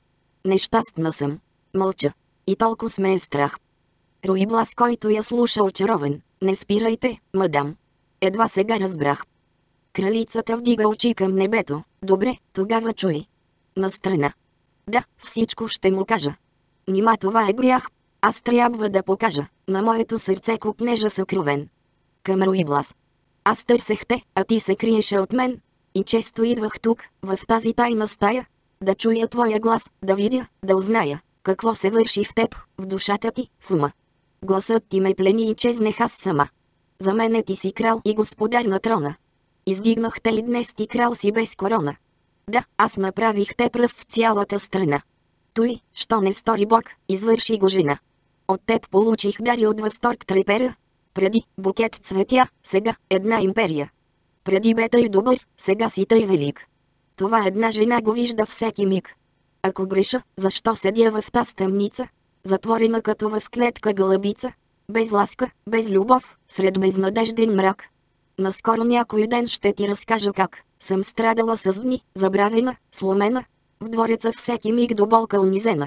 Нещастна съм. Мълча. И толкова сме е страх. Руиблас, който я слуша очарован. Не спирайте, мадам. Едва сега разбрах. Кралицата вдига очи към небето. Добре, тогава чуй. Настрана. Да, всичко ще му кажа. Нима това е грях. Аз трябва да покажа на моето сърце купнежа съкровен. Към Руиблас. Аз търсех те, а ти се криеше от мен. И често идвах тук, в тази тайна стая. Да чуя твоя глас, да видя, да узная какво се върши в теб, в душата ти, в ума. Гласът ти ме плени и чезнех аз сама. За мене ти си крал и господар на трона. Издигнах те и днес ти крал си без корона. Да, аз направих те пръв в цялата страна. Той, що не стори Бог, извърши го жена. От теб получих дари от възторг трепера. Преди букет цветя, сега една империя. Преди бе тъй добър, сега си тъй велик. Това една жена го вижда всеки миг. Ако греша, защо седя в таз тъмница? Затворена като в клетка гълъбица. Без ласка, без любов, сред безнадежден мрак. Наскоро някой ден ще ти разкажа как съм страдала с дни, забравена, сломена. В двореца всеки миг до болка унизена.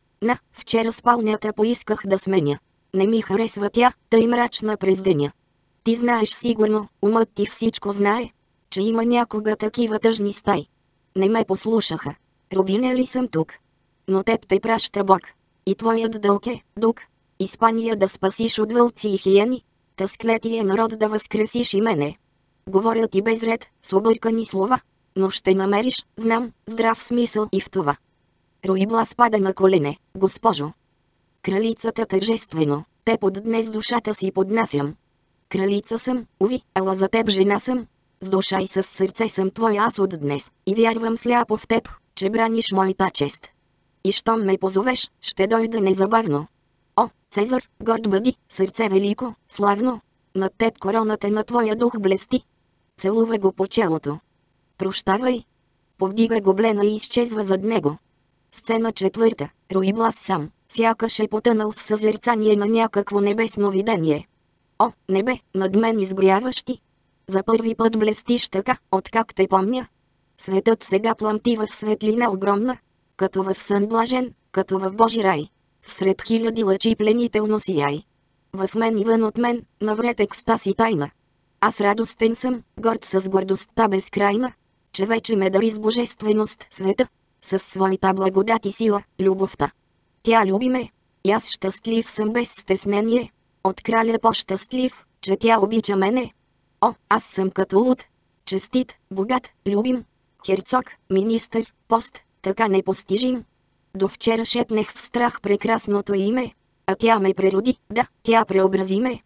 Вчера спалнята поисках да сменя. Не ми харесва тя, тъй мрачна през деня. Ти знаеш сигурно, умът ти всичко знае, че има някога такива тъжни стаи. Не ме послушаха. Рубиня ли съм тук? Но теб те праща Бог. И твоят дълг е, дух. Испания да спасиш от вълци и хиени. Та склетия народ да възкресиш и мене. Говоря ти без ред, с объркани слова. Но ще намериш, знам, здрав смисъл и в това. Руиблас пада на колене, госпожо. Кралицата тържествено, теб от днес душата си поднасям. Кралица съм, уви, ала за теб жена съм. С душа и с сърце съм твоя аз от днес. И вярвам сляпо в теб, че браниш моята чест. И щом ме позовеш, ще дойда незабавно. О, Цезар, горд бъди, сърце велико, славно. Над теб короната на твоя дух блести. Целува го по челото. Прощавай. Повдига го блена и изчезва зад него. Сцена 4. Руиблас сам, сякаш е потънал в съзерцание на някакво небесно видение. О, небе, над мен изгоряваш ти. За първи път блестиш така, откак те помня. Светът сега пламти в светлина огромна. Като в сън блажен, като в Божи рай. Всред хиляди лъчи пленително сияй. В мен и вън от мен, навред екстаз и тайна. Аз радостен съм, горд с гордостта безкрайна, че вече ме дари с божественост света. Със своята благодат и сила, любовта. Тя люби ме. И аз щастлив съм без стеснение. От краля по-щастлив, че тя обича мене. О, аз съм като луд. Честит, богат, любим. Херцог, министър, пост, така непостижим. До вчера шепнех в страх прекрасното име. А тя ме прероди, да, тя преобрази ме.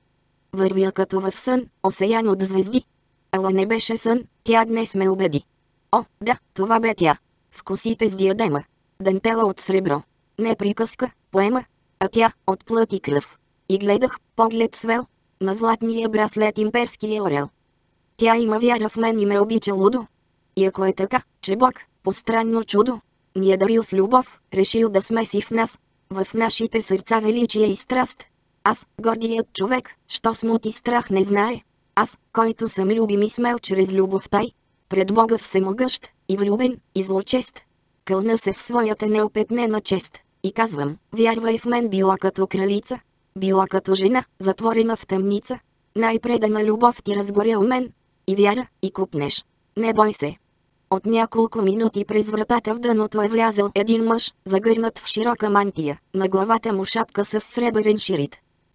Вървя като в сън, осеян от звезди. Ала не беше сън, тя днес ме убеди. О, да, това бе тя. В косите с диадема. Дантела от сребро. Не приказка, поема, а тя от плът и кръв. И гледах, поглед свел, на златния браслет имперския орел. Тя има вяра в мен и ме обича лудо. И ако е така, че Бог, по странно чудо, ни е дарил с любов, решил да смеси в нас, в нашите сърца величие и страст. Аз, гордият човек, що смут и страх не знае. Аз, който съм любим и смел чрез любовта й, пред Бога всемогъщ, и влюбен, и злочест. Кълна се в своята неопетнена чест, и казвам, вярвай в мен била като кралица, била като жена, затворена в тъмница. Най-предана любов ти разгоря у мен, и вяра, и купнеш. Не бой се. От няколко минути през вратата в дъното е влязъл един мъж, загърнат в широка мантия, на главата му шапка с сребърен ширит.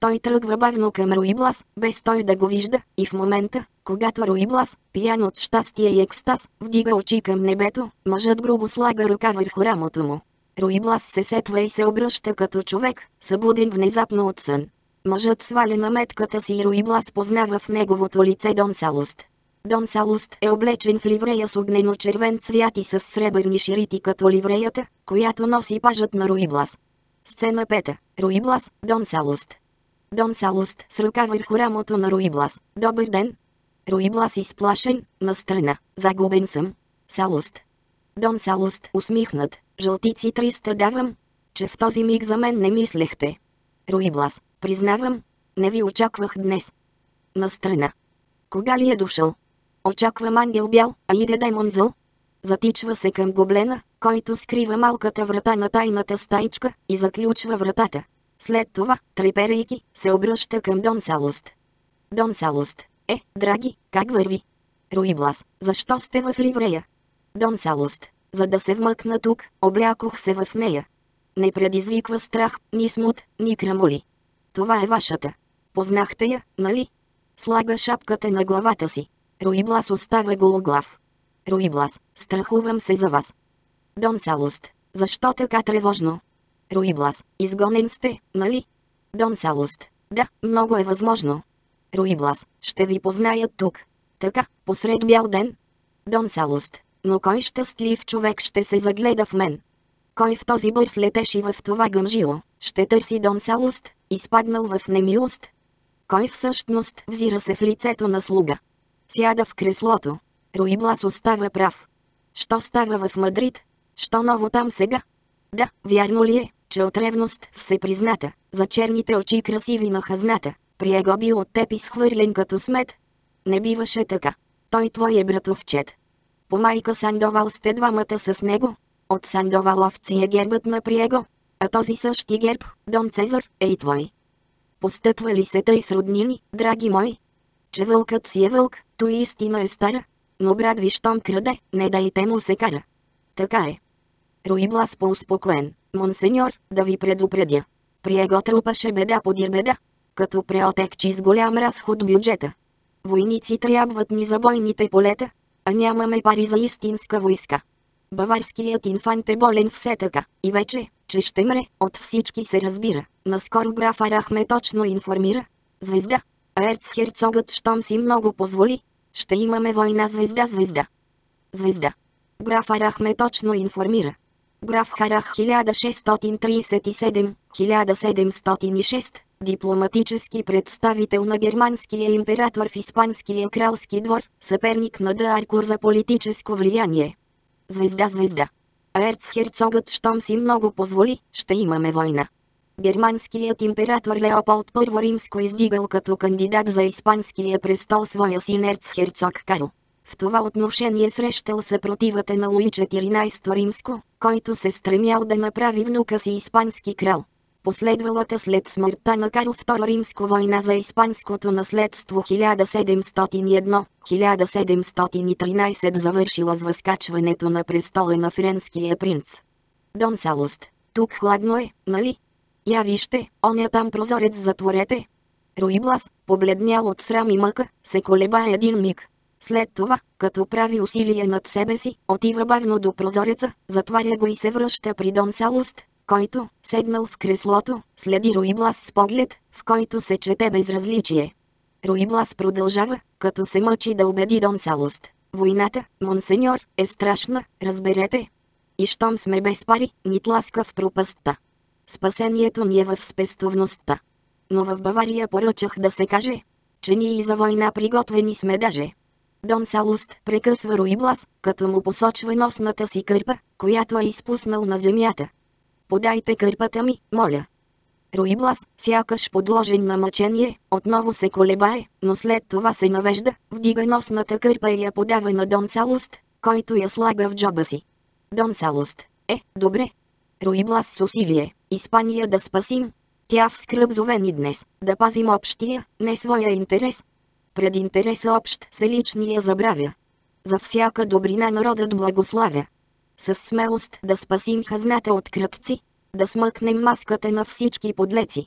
Той тръгва бавно към Руиблас, без той да го вижда, и в момента, когато Руиблас, пиян от щастие и екстаз, вдига очи към небето, мъжът грубо слага ръка върху рамото му. Руиблас се сепва и се обръща като човек, събуден внезапно от сън. Мъжът сваля наметката си и Руиблас познава в неговото лице Дон Салуст. Дон Салуст е облечен в ливрея с огнено-червен цвят и с сребърни ширити като ливреята, която носи пажът на Руиблас. Сцена 5. Руиблас, Дон Салуст. Дон Салуст с ръка върху рамото на Руиблас. Добър ден. Руиблас изплашен, настрана. Загубен съм. Салуст. Дон Салуст усмихнат. Жълтици 300 давам. Че в този миг за мен не мислехте. Руиблас. Признавам. Не ви очаквах днес. Настрана. Кога ли е дошъл? Очаквам ангел бял, а иде демон зъл. Затичва се към гоблена, който скрива малката врата на тайната стаичка, и заключва вратата. След това, треперейки, се обръща към Дон Салуст. Дон Салуст. Драги, как върви? Руиблас. Защо сте в ливрея? Дон Салуст. За да се вмъкна тук, облякох се в нея. Не предизвиква страх, ни смут, ни крамоли. Това е вашата. Познахте я, нали? Слага шапката на главата си. Руиблас остава гологлав. Руиблас. Страхувам се за вас. Дон Салуст. Защо така тревожно? Руиблас. Изгонен сте, нали? Дон Салуст. Да, много е възможно. Руиблас. Ще ви познаят тук. Така, посред бял ден. Дон Салуст. Но кой щастлив човек ще се загледа в мен? Кой в този бърз летеш и в това гъмжило, ще търси Дон Салуст, изпаднал в немилост? Кой всъщност взира се в лицето на слуга? Сяда в креслото. Руиблас остава прав. Що става в Мадрид? Що ново там сега? Да, вярно ли е, че от ревност всепризната, за черните очи красиви на хазната, прие го бил от теб изхвърлен като смет? Не биваше така. Той твой е братовчет. По майка Сандовал сте двамата с него. От Сандоваловци е гербът на Приего. А този същи герб, Дон Цезар, е и твой. Постъпва ли се тъй с роднини, драги мои? Че вълкът си е вълк, то истина е стара. Но брат ви щом краде, не дайте му се кара. Така е. Руиблас поуспокоен. Монсеньор, да ви предупредя. Приего трупаше беда подир беда. Като преотекчи с голям разход бюджета. Войници трябват ни за бойните полета, а нямаме пари за истинска войска. Баварският инфант е болен все така, и вече, че ще мре, от всички се разбира. Наскоро граф Арахме точно информира. Звезда. А ерцхерцогът щом си много позволи, ще имаме война звезда. Звезда. Граф Арахме точно информира. Граф Харах 1637-1706, дипломатически представител на германския император в Испанския кралски двор, съперник на Д'Аркур за политическо влияние. Звезда. А ерцхерцогът щом си много позволи, ще имаме война. Германският император Леополд I Римско издигал като кандидат за испанския престол своя син ерцхерцог Карл. В това отношение срещал съпротивата на Луи XIV Римско, който се стремял да направи внука си испански крал. Последвалата след смъртта на Карл II Римско война за испанското наследство 1701-1713 завършила с възкачването на престола на френския принц. Дон Салуст. Тук хладно е, нали? Я вижте, оня там прозорец затворете. Руиблас, побледнял от срам и мъка, се колеба един миг. След това, като прави усилие над себе си, отива бавно до прозореца, затваря го и се връща при Дон Салуст, който, седнал в креслото, следи Руиблас с поглед, в който се чете безразличие. Руиблас продължава, като се мъчи да убеди Дон Салуст. Войната, монсеньор, е страшна, разберете. И щом сме без пари, ни тласка в пропастта. Спасението ни е в спестовността. Но в Бавария поръчах да се каже, че ние и за война приготвени сме даже. Дон Салуст прекъсва Руиблас, като му посочва носната си кърпа, която е изпуснал на земята. Подайте кърпата ми, моля. Руиблас, сякаш подложен на мъчение, отново се колебае, но след това се навежда, вдига носната кърпа и я подава на Дон Салуст, който я слага в джоба си. Дон Салуст. Добре. Руиблас с усилие. Испания да спасим. Тя в скръб зове ни днес. Да пазим общия, не своя интерес. Пред интереса общ се личния забравя. За всяка добрина народът благославя. С смелост да спасим хазната от крътци. Да смъкнем маската на всички подлеци.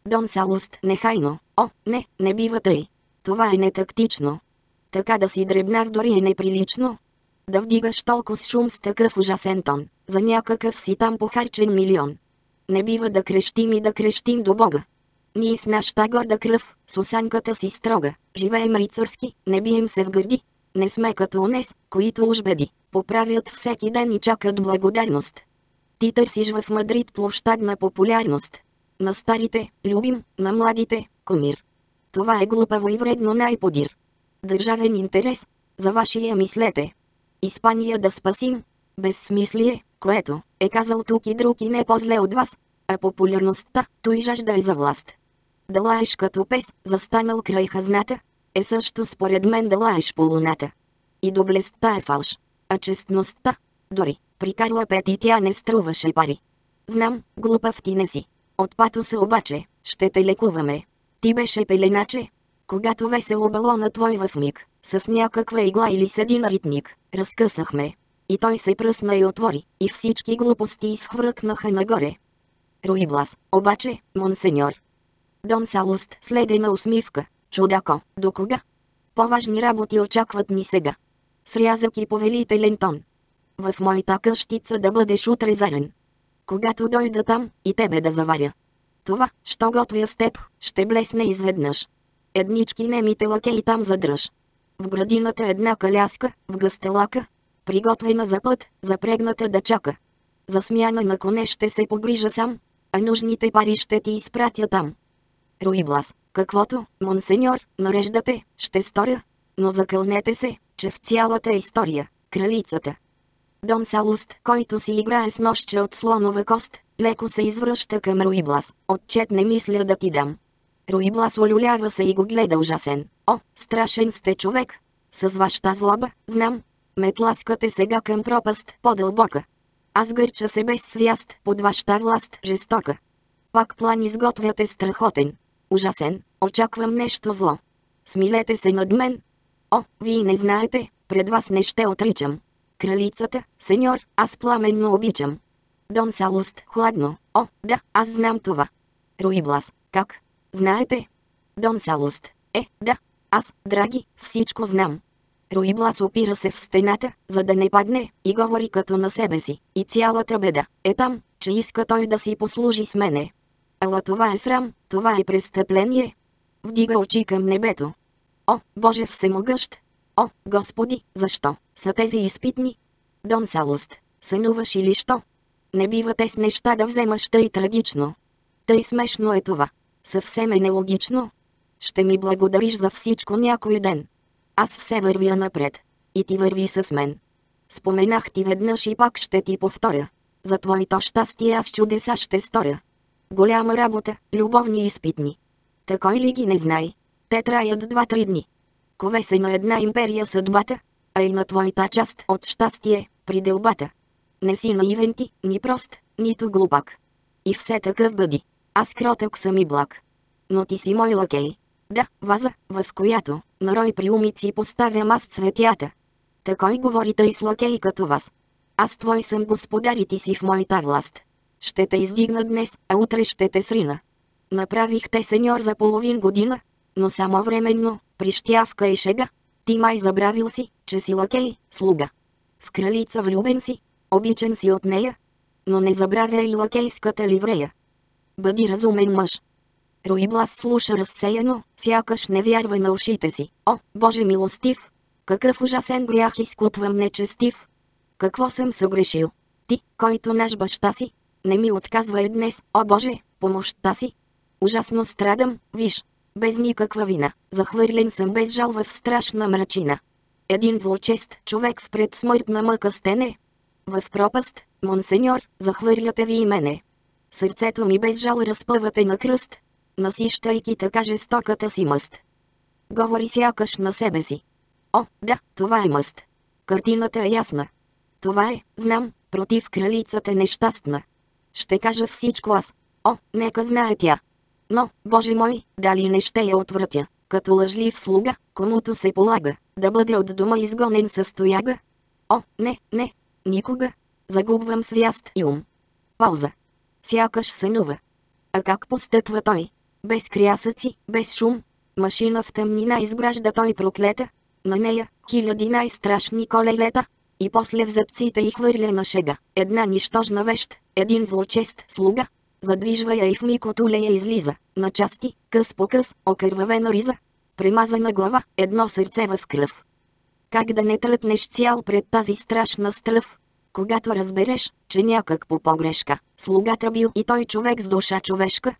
Дон Салуст нехайно. О, не бива тъй. Това е нетактично. Така да си дребнав дори е неприлично. Да вдигаш толкова шум с такъв ужасен тон, за някакъв си там похарчен милион. Не бива да крещим и да крещим до Бога. Ние с нашата горда кръв, с осанката си строга, живеем рицарски, не бием се в гърди. Не сме като онез, които уж беди, поправят всеки ден и чакат благодарност. Ти търсиш в Мадрид площадна популярност. На старите – любим, на младите – кумир. Това е глупаво и вредно най-подир. Държавен интерес, за вашия мислете. Испания да спасим. Безсмислие, което е казал тук и друг и не по-зле от вас. А популярността, той жажда е за власт. Да лаеш като пес, застанал край хазната, е също според мен да лаеш по луната. И доблестта е фалш. А честността, дори при Карла Пети тя не струваше пари. Знам, глупав ти не си. От патоса обаче, ще те лекуваме. Ти беше пеленаче. Когато весело балона твой в миг, с някаква игла или с един ритник, разкъсахме. И той се пръсна и отвори, и всички глупости изхвъркнаха нагоре. Руи Блас, обаче, монсеньор. Дон Салуст с ледена усмивка. Чудако, до кога? По-важни работи очакват ни сега. С рязък и повелителен тон. В моята къщица да бъдеш утре зарен. Когато дойда там, и тебе да заваря. Това, що готвя с теб, ще блесне изведнъж. Еднички немите лакеи там задръж. В градината една каляска, в гъстелака, приготвена за път, запрегната да чака. За смяна на коне ще се погрижа сам, а нужните пари ще ти изпратя там. Руи Блас, каквото, монсеньор, нареждате, ще сторя, но закълнете се, че в цялата история, кралицата. Дон Салуст, който си играе с ножче от слонова кост, леко се извръща към Руи Блас. Отчет не мисля да ти дам. Руи Блас олюлява се и го гледа ужасен. О, страшен сте човек. С вашата злоба, знам. Ме тласкате сега към пропаст по-дълбока. Аз гърча се без свяст под вашата власт жестока. Пак план изготвяте страхотен. Ужасен, очаквам нещо зло. Смилете се над мен. О, вие не знаете, пред вас не ще отричам. Кралицата, сеньор, аз пламенно обичам. Дон Салуст, хладно. О, да, аз знам това. Руи Блас, как? Знаете? Дон Салуст, да, аз, драги, всичко знам. Руи Блас опира се в стената, за да не падне, и говори като на себе си. И цялата беда е там, че иска той да си послужи с мене. Ала това е срам, това е престъпление. Вдига очи към небето. О, Боже всемогъщ! О, Господи, защо са тези изпитни? Дон Салуст, сънуваш или що? Не бива те с неща да вземаш тъй трагично. Тъй смешно е това. Съвсем е нелогично. Ще ми благодариш за всичко някой ден. Аз все вървя напред. И ти върви с мен. Споменах ти веднъж и пак ще ти повторя. За твоето щастие аз чудеса ще сторя. Голяма работа, любовни изпитни. Такой ли ги не знай? Те траят 2-3 дни. Кове се на една империя съдбата, а и на твоята част от щастие, при делбата. Не си наивен ти, ни прост, нито глупак. И все такъв бъди. Аз кротък съм и благ. Но ти си мой лакей. Да, ваза, в която, на рой приумици поставям аз цветята. Такой говори тъй с лакей като вас. Аз твой съм господар и ти си в моята власт. Ще те издигна днес, а утре ще те срина. Направих те сеньор за половин година, но само временно, прищявка и шега. Ти май забравил си, че си лакей, слуга. В кралица влюбен си, обичен си от нея. Но не забравя и лакейската ливрея. Бъди разумен мъж. Руи Блас слуша разсеяно, сякаш не вярва на ушите си. О, Боже милостив! Какъв ужасен грях изкупвам нечестив! Какво съм съгрешил? Ти, който наш баща си, не ми отказвай днес, о Боже, помощта си! Ужасно страдам, виж, без никаква вина, захвърлен съм без жал в страшна мрачина. Един злочест човек в предсмъртна мъка стене. В пропаст, монсеньор, захвърляте ви и мене. Сърцето ми без жал разпъвате на кръст, насищайки така жестоката си мъст. Говори сякаш на себе си. О, да, това е мъст. Картината е ясна. Това е, знам, против кралицата нещастна. Ще кажа всичко аз. О, нека знае тя. Но, Боже мой, дали не ще я отвратя, като лъжлив слуга, комуто се полага, да бъде от дома изгонен с тояга? О, не, никога. Загубвам свяст и ум. Пауза. Сякаш сънува. А как постъпва той? без крясъци, без шум. Машина в тъмнина изгражда той проклета. На нея хиляди най-страшни колелета. И после в зъбците й хвърля на шега една нищожна вещ, един злочест слуга. Задвижва я и в миг от улея излиза, на части, къс по къс, окървавена риза. Премазана глава, едно сърце в кръв. Как да не тръпнеш цял пред тази страшна стръв? Когато разбереш, че някак по погрешка, слугата бил и той човек с душа човешка.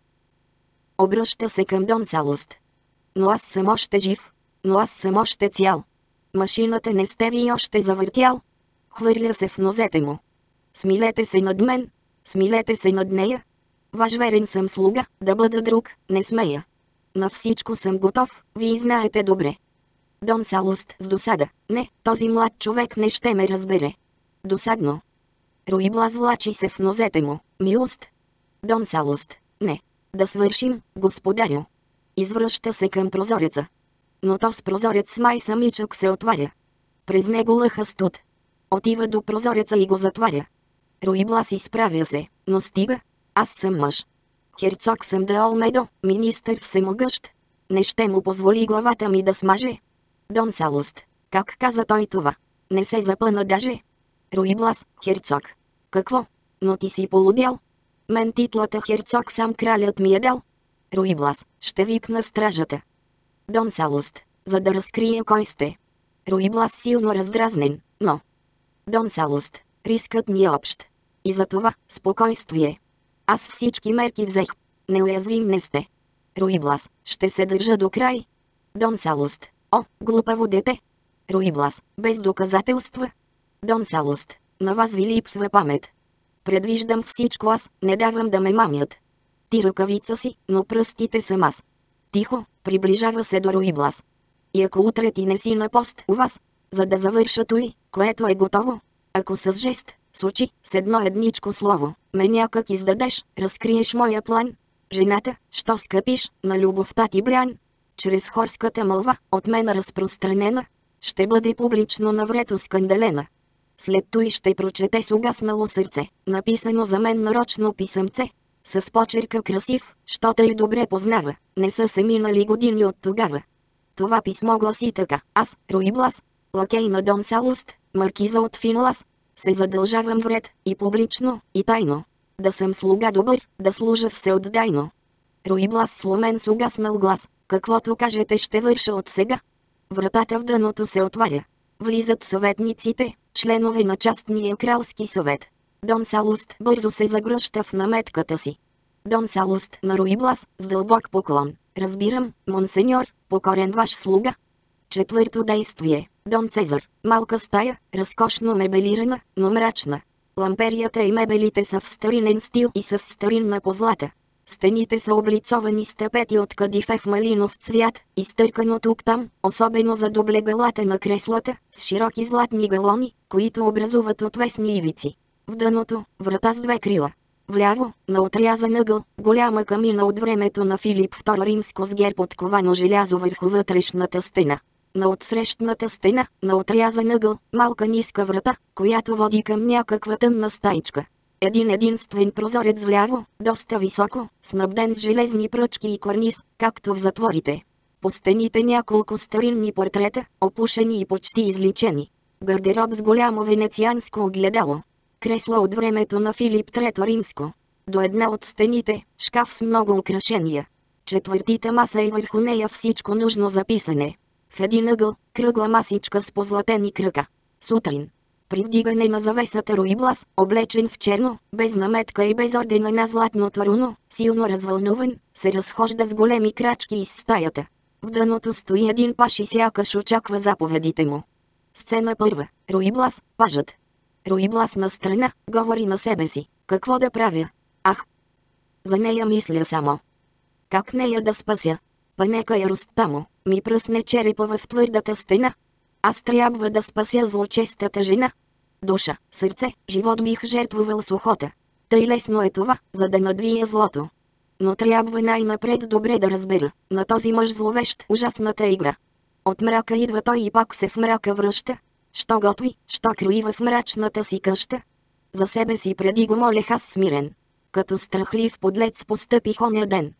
Обръща се към Дон Салуст. Но аз съм още жив, но аз съм още цял. Машината не сте ви още завъртял. Хвърля се в нозете му. Смилете се над мен, смилете се над нея. Ваш верен съм слуга, да бъда друг, не смея. На всичко съм готов, вие знаете добре. Дон Салуст с досада. Не, този млад човек не ще ме разбере. Досадно. Руи Блас влачи се в нозете му. Милост. Дон Салуст. Не. Да свършим, господарю. Извръща се към прозореца. Но то с прозорец май самичък се отваря. През него лъха студ. Отива до прозореца и го затваря. Руи Блас изправя се, но стига. Аз съм мъж. Херцог съм де Олмедо, министър всемогъщ. Не ще му позволи главата ми да смаже. Дон Салуст. Как каза той това? Не се запъна даже. Руи Блас, херцог. Какво? Но ти си полудял. Мен титлата херцог сам кралят ми е дал. Руи Блас, ще викна стражата. Дон Салуст, за да разкрие кой сте. Руи Блас силно раздразнен, но... Дон Салуст, рискът ми е общ. И за това, спокойствие. Аз всички мерки взех. Неуязвим не сте. Руи Блас, ще се държа до край. Дон Салуст, о, глупаво дете. Руи Блас, без доказателства. Дон Салуст, на вас ви липсва памет. Предвиждам всичко аз, не давам да ме мамят. Ти ръкавица си, но пръстите съм аз. Тихо, приближава се до Руи Блас. И ако утре ти не си на пост у вас, за да завърша той, което е готово, ако с жест, с очи, с едно едничко слово, ме някак издадеш, разкриеш моя план. Жената, що скъпиш, на любовта ти блян, чрез хорската мълва, от мен разпространена, ще бъде публично наврето скандалена. След той ще прочете с угаснало сърце, написано за мен нарочно писъмце, с почерка красив, що тъй добре познава, не са се минали години от тогава. Това писмо гласи така: аз, Руи Блас, лакей на Дон Салуст, маркиза от Финлас, се задължавам вред, и публично, и тайно, да съм слуга добър, да служа всеотдайно. Руи Блас сломен с угаснал глас: каквото кажете ще върша от сега. Вратата в дъното се отваря. Влизат съветниците, членове на частния кралски съвет. Дон Салуст бързо се загръща в наметката си. Дон Салуст на Руи Блас с дълбок поклон. Разбирам, монсеньор, покорен ваш слуга. Четвърто действие. Дон Цезар. Малка стая, разкошно мебелирана, но мрачна. Ламперията и мебелите са в старинен стил и с старинна позлата. Стените са облицовани с тапети от кадифе в малинов цвят, изтъркано тук-там, особено за доблегалата на креслата, с широки златни галони, които образуват отвесни ивици. В дъното, врата с две крила. Вляво, на отрязан ъгъл, голяма камина от времето на Филип II римско с герб от ковано желязо върху вътрешната стена. На отсрещната стена, на отрязан ъгъл, малка ниска врата, която води към някаква тъмна стаичка. Един единствен прозорец вляво, доста високо, снабден с железни пръчки и корниз, както в затворите. По стените няколко старинни портрета, опушени и почти изличени. Гардероб с голямо венецианско огледало. Кресло от времето на Филип III римско. До една от стените, шкаф с много украшения. Четвъртита маса и върху нея всичко нужно за писане. В един ъгъл, кръгла масичка с позлатени кръка. Сутрин. При вдигане на завесата Руи Блас, облечен в черно, без наметка и без ордена на златното руно, силно развълнуван, се разхожда с големи крачки из стаята. В дъното стои един паш и сякаш очаква заповедите му. Сцена първа. Руи Блас, пажът. Руи Блас настрана, говори на себе си. Какво да правя? Ах! За нея мисля само. Как нея да спася? Па нека яростта му ми пръсне черепа в твърдата стена. Аз трябва да спася злочестата жена. Душа, сърце, живот бих жертвувал с охота. Тъй лесно е това, за да надвия злото. Но трябва най-напред добре да разбера, на този мъж зловещ ужасната игра. От мрака идва той и пак се в мрака връща. Що готви, що крои в мрачната си къща. За себе си преди го молех аз смирен. Като страхлив подлец постъпих оня ден.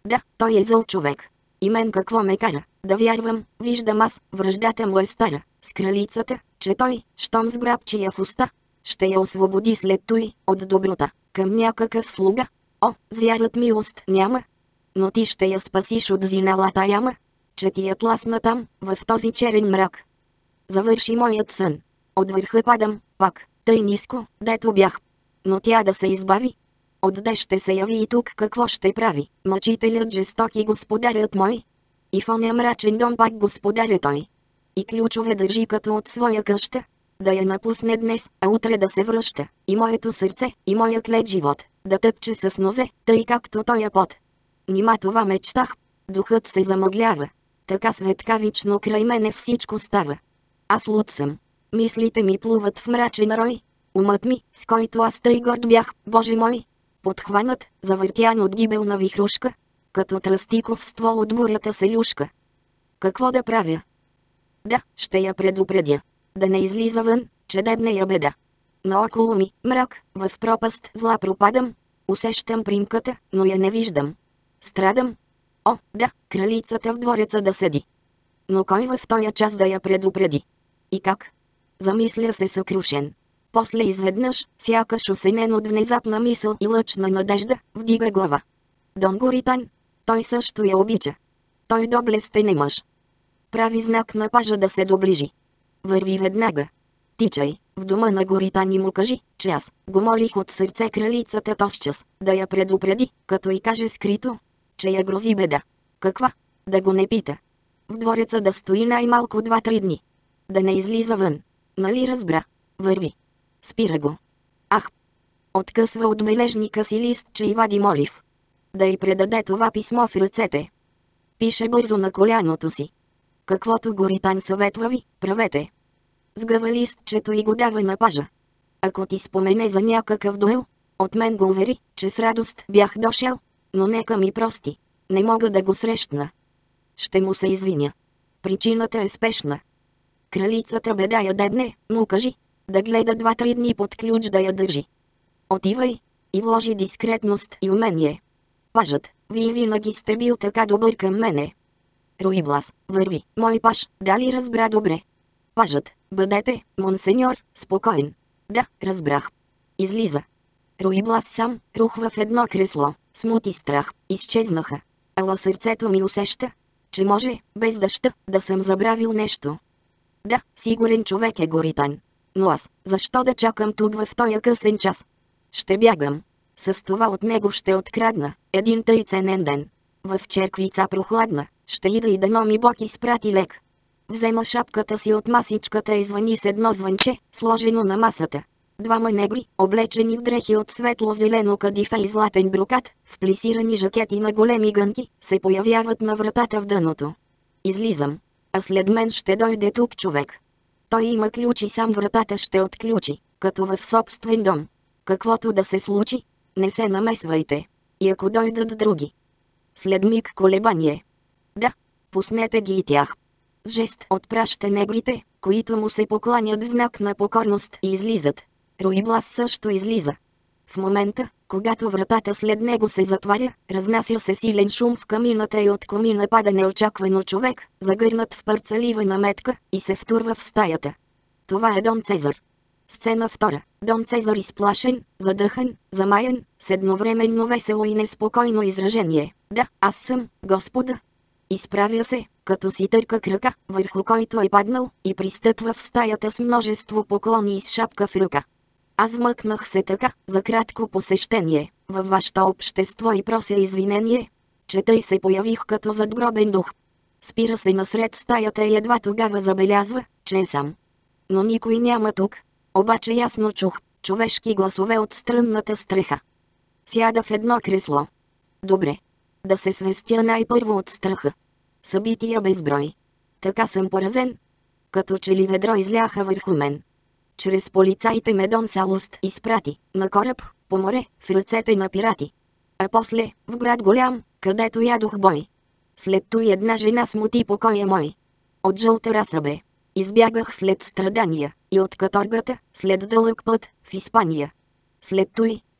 Да, той е зъл човек. И мен какво ме кара да вярвам, виждам аз, връждата му е стара, с кралицата, че той, щом сграбчи я в уста, ще я освободи след той от доброта, към някакъв слуга. О, звярат милост няма. Но ти ще я спасиш от зиналата яма, че ти я тласна там, в този черен мрак. Завърши моят сън. От върха падам, пак, тъй ниско, дето бях. Но тя да се избави. Отде ще се яви и тук какво ще прави, мъчителят жесток и господарят мой. И в оня мрачен дом пак господаря той. И ключове държи като от своя къща. Да я напусне днес, а утре да се връща. И моето сърце, и моя клет живот, да тъпче с нозе, тъй както той е пот. Нима това мечтах. Духът се замъглява. Така светкавично край мене всичко става. Аз луд съм. Мислите ми плуват в мрачен рой. Умът ми, с който аз тъй горд бях, Боже мой, подхванат, завъртян от гибелна вихрушка, като тръстиков ствол от бурята се люшка. Какво да правя? Да, ще я предупредя. Да не излиза вън, че дебне я беда. Наоколо ми, мрак, в пропаст зла пропадам. Усещам примката, но я не виждам. Страдам. О, да, кралицата в двореца да седи. Но кой в тоя час да я предупреди? И как? Замисля се съкрушен. После изведнъж, сякаш осенен от внезапна мисъл и лъч на надежда, вдига глава. Дон Горитан. Той също я обича. Той доблестен е мъж. Прави знак на пажа да се доближи. Върви веднага. Тичай, в дома на Горитан и му кажи, че аз го молих от сърце кралицата тосчас, да я предупреди, като и каже скрито, че я грози беда. Каква? Да го не пита. В двореца да стои най-малко 2-3 дни. Да не излиза вън. Нали разбра? Върви. Спира го. Ах! Откъсва от бележника си лист, че и вади молив. Да й предаде това писмо в ръцете. Пише бързо на коляното си. Каквото Горитан съветва ви, правете. Сгъва листчето и го дава на пажа. Ако ти спомене за някакъв дуел, от мен го увери, че с радост бях дошъл, но нека ми прости. Не мога да го срещна. Ще му се извиня. Причината е спешна. Кралицата беда я дебне, му кажи. Да гледа 2-3 дни под ключ да я държи. Отивай и вложи дискретност и умение. Пажът, вие винаги сте бил така добър към мене. Руиблас, върви, мой паж, дали разбра добре? Пажът, бъдете, монсеньор, спокоен. Да, разбрах. Излиза. Руиблас сам, рухва в едно кресло, смут и страх, изчезнаха. Ала сърцето ми усеща, че може, без дъжда, да съм забравил нещо. Да, сигурен човек е Горитан. Но аз, защо да чакам тук в тоя късен час? Ще бягам. С това от него ще открадна един тъй ценен ден. В черквица прохладна, ще ида и дано ми Бог изпрати лек. Взема шапката си от масичката и звъни с едно звънче, сложено на масата. Двама негри, облечени в дрехи от светло-зелено кадифе и златен брокат, в плисирани жакети на големи гънки, се появяват на вратата в дъното. Излизам. А след мен ще дойде тук човек. Той има ключ и сам вратата ще отключи, като в собствен дом. Каквото да се случи, не се намесвайте. И ако дойдат други. След миг колебание. Да, пуснете ги и тях. С жест отпраща негрите, които му се покланят в знак на покорност и излизат. Руиблас също излиза. В момента, когато вратата след него се затваря, разнася се силен шум в камината и от комина пада неочаквано човек, загърнат в парцалива наметка, и се втурва в стаята. Това е Дон Цезар. Сцена 2. Дон Цезар изплашен, задъхан, замаян, с едновременно весело и неспокойно изражение. Да, аз съм, Господа. Изправя се, като си търка крака, върху който е паднал, и пристъпва в стаята с множество поклони и с шапка в ръка. Аз вмъкнах се така, за кратко посещение, във вашето общество и прося извинение, че тъй се появих като задгробен дух. Спира се насред стаята и едва тогава забелязва, че е сам. Но никой няма тук. Обаче ясно чух човешки гласове от стръмната стреха. Сяда в едно кресло. Добре. Да се свестя най-първо от страха. Събития безброй. Така съм поразен. Като че ли ведро изляха върху мен. Чрез полицаите ме Дон Салуст изпрати на кораб, по море, в ръцете на пирати. А после, в град голям, където ядох бой. След той една жена смути покоя мой. От жълта раса бе. Избягах след страдания, и от каторгата, след дълъг път, в Испания. След той,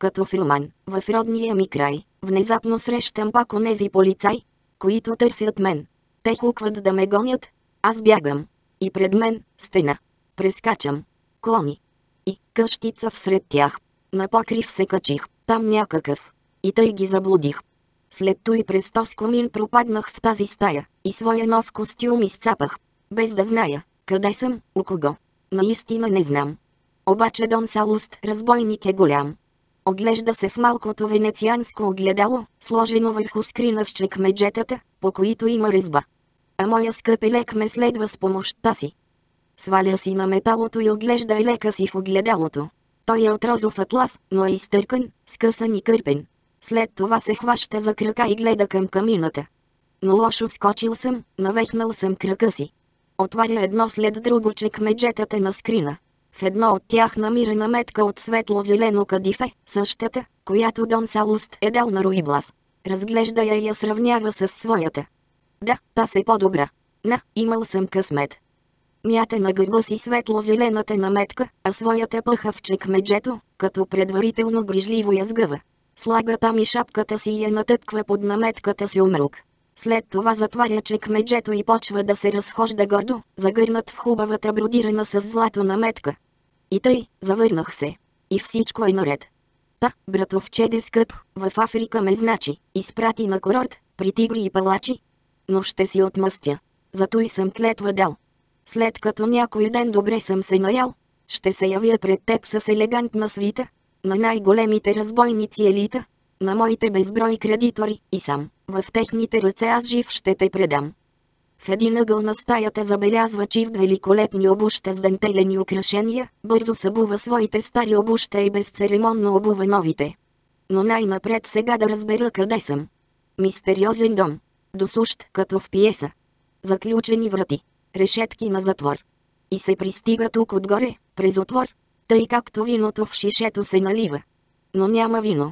Като в роман, в родния ми край, внезапно срещам пак онези полицаи, които търсят мен. Те хукват да ме гонят. Аз бягам. И пред мен стена. Прескачам. Клони. И къщица всред тях. На покрив се качих. Там някакъв. И тъй ги заблудих. След той през този комин пропаднах в тази стая и своя нов костюм изцапах. Без да зная къде съм, у кого. Наистина не знам. Обаче Дон Салуст, разбойник, е голям. Оглежда се в малкото венецианско огледало, сложено върху скрина с чекмеджетата, по които има резба. А моя скъпи лек ме следва с помощта си. Сваля си на металото и оглежда лека си в огледалото. Той е от розов атлас, но е изтъркан, скъсан и кърпен. След това се хваща за крака и гледа към камината. Но лошо скочил съм, навехнал съм крака си. Отваря едно след друго чекмеджетата на скрина. В едно от тях намира наметка от светло-зелено кадифе, същата, която Дон Салуст е дал на Руиблас. Разглежда я и я сравнява с своята. Да, та се по-добра. Имал съм късмет. Мята на гърба си светло-зелената наметка, а своята пъха в чекмеджето, като предварително грижливо я сгъва. Слага там и шапката си и я натъпква под наметката си умрук. След това затваря чекмеджето и почва да се разхожда гордо, загърнат в хубавата бродирана с злато наметка. И тъй, завърнах се. И всичко е наред. Та, братовчеде скъп, в Африка ме значи, изпрати на курорт, при тигри и палачи. Но ще си отмъстя. Зато и съм клетва дал. След като някой ден добре съм се наял, ще се явя пред теб с елегантна свита, на най-големите разбойници елита, на моите безброй кредитори и сам, в техните ръце аз жив ще те предам. В един ъгъл на стаята забелязва чифт великолепни обуща с дантелени украшения, бързо събува своите стари обуща и безцеремонно обува новите. Но най-напред сега да разбера къде съм. Мистериозен дом. Досущ като в пиеса. Заключени врати. Решетки на затвор. И се пристига тук отгоре, през отвор, тъй както виното в шишето се налива. Но няма вино.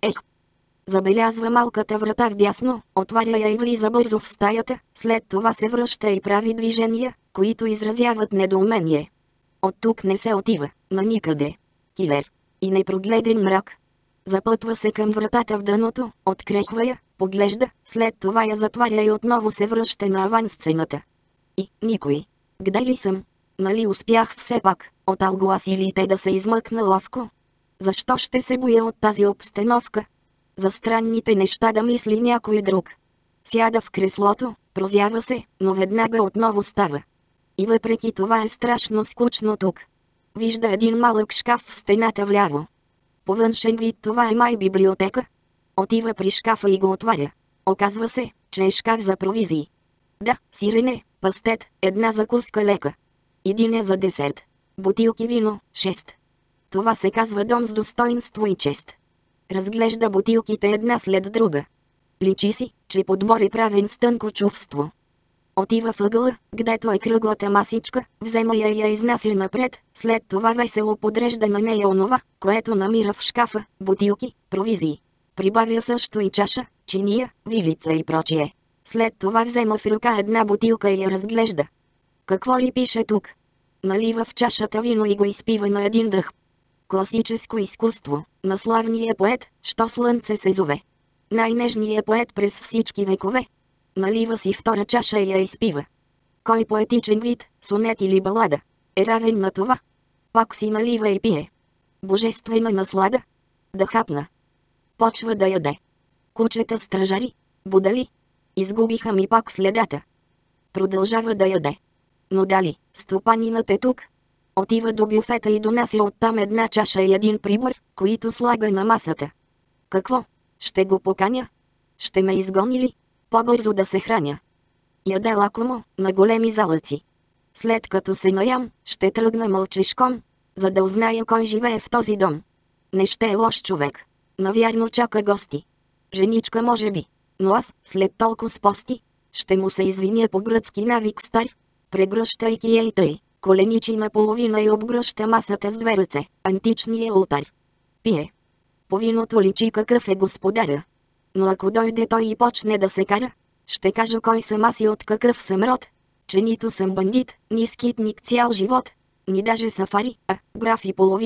Забелязва малката врата вдясно, отваря я и влиза бързо в стаята, след това се връща и прави движения, които изразяват недоумение. От тук не се отива, на никъде. Килер. И непрогледен мрак. Запътва се към вратата в дъното, открехва я, поглежда, след това я затваря и отново се връща на авансцената. И никой. Где ли съм? Нали успях все пак, от алгласилите да се измъкна ловко? Защо ще се боя от тази обстановка? За странните неща да мисли някой друг. Сяда в креслото, прозява се, но веднага отново става. И въпреки това е страшно скучно тук. Вижда един малък шкаф в стената вляво. По външен вид това е май библиотека. Отива при шкафа и го отваря. Оказва се, че е шкаф за провизии. Да, сирене, пастет, една закуска лека. Един е за десерт. Бутилки вино, 6. Това се казва дом с достоинство и чест. Разглежда бутилките една след друга. Личи си, че подбор е правен с тънко чувство. Отива въгъла, гдето е кръглата масичка, взема я и я изнася напред, след това весело подрежда на нея онова, което намира в шкафа, бутилки, провизии. Прибавя също и чаша, чиния, вилица и прочие. След това взема в ръка една бутилка и я разглежда. Какво ли пише тук? Налива в чашата вино и го изпива на един дъх. Класическо изкуство, на славния поет, що слънце се зове. Най-нежният поет през всички векове. Налива си втора чаша и я изпива. Кой поетичен вид, сонет или балада, е равен на това? Пак си налива и пие. Божествена наслада. Да хапна. Почва да яде. Кучета стражари, будали. Изгубиха ми пак следата. Продължава да яде. Но дали, стопанинът е тук? Отива до бюфета и донася оттам една чаша и един прибор, които слага на масата. Какво? Ще го поканя? Ще ме изгони ли? По-бързо да се храня. Яде лакомо, на големи залъци. След като се наям, ще тръгна мълчешком, за да узная кой живее в този дом. Не ще е лош човек. Навярно чака гости. Женичка може би. Но аз, след толкова спости, ще му се извиня по гръцки навик стар, прегръщайки я и тъй. Коленичи наполовина и обгръща масата с две ръце, античния ултар. Пие. По виното личи какъв е господаря. Но ако дойде той и почне да се кара, ще кажа кой съм аз и от какъв съм род, че нито съм бандит, ни скитник цял живот, ни даже сафари, а граф и половина.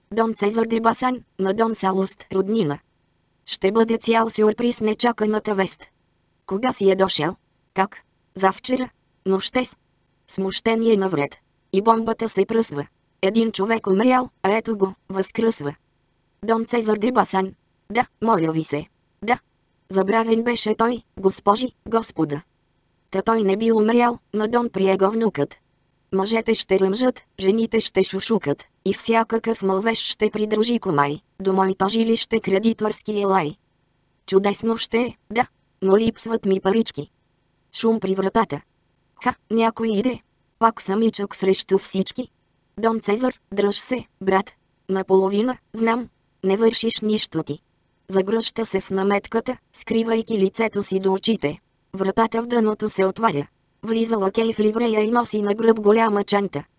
Дон Цезар де Басан, на Дон Салуст, роднина. Ще бъде цял сюрприз нечаканата вест. Кога си е дошъл? Как? Завчера? Нощес? Смущение навред. И бомбата се пръсва. Един човек умрял, а ето го, възкръсва. Дон Цезар де Басан. Да, моля ви се. Да. Забравен беше той, госпожи, господа. Та той не бил умрял, на Дон приего внукът. Мъжете ще ръмжат, жените ще шушукат, и всякакъв мълвеж ще придружи комай, до моето жилище кредиторски елай. Чудесно ще е, да, но липсват ми парички. Шум при вратата. Ха, някой иде. Пак самичък срещу всички. Дон Цезар, дръж се, брат. Наполовина, знам, не вършиш нищо ти. Загръща се в наметката, скривайки лицето си до очите. Вратата в дъното се отваря. Влиза лакей в ливрея и носи на гръб голяма чанта.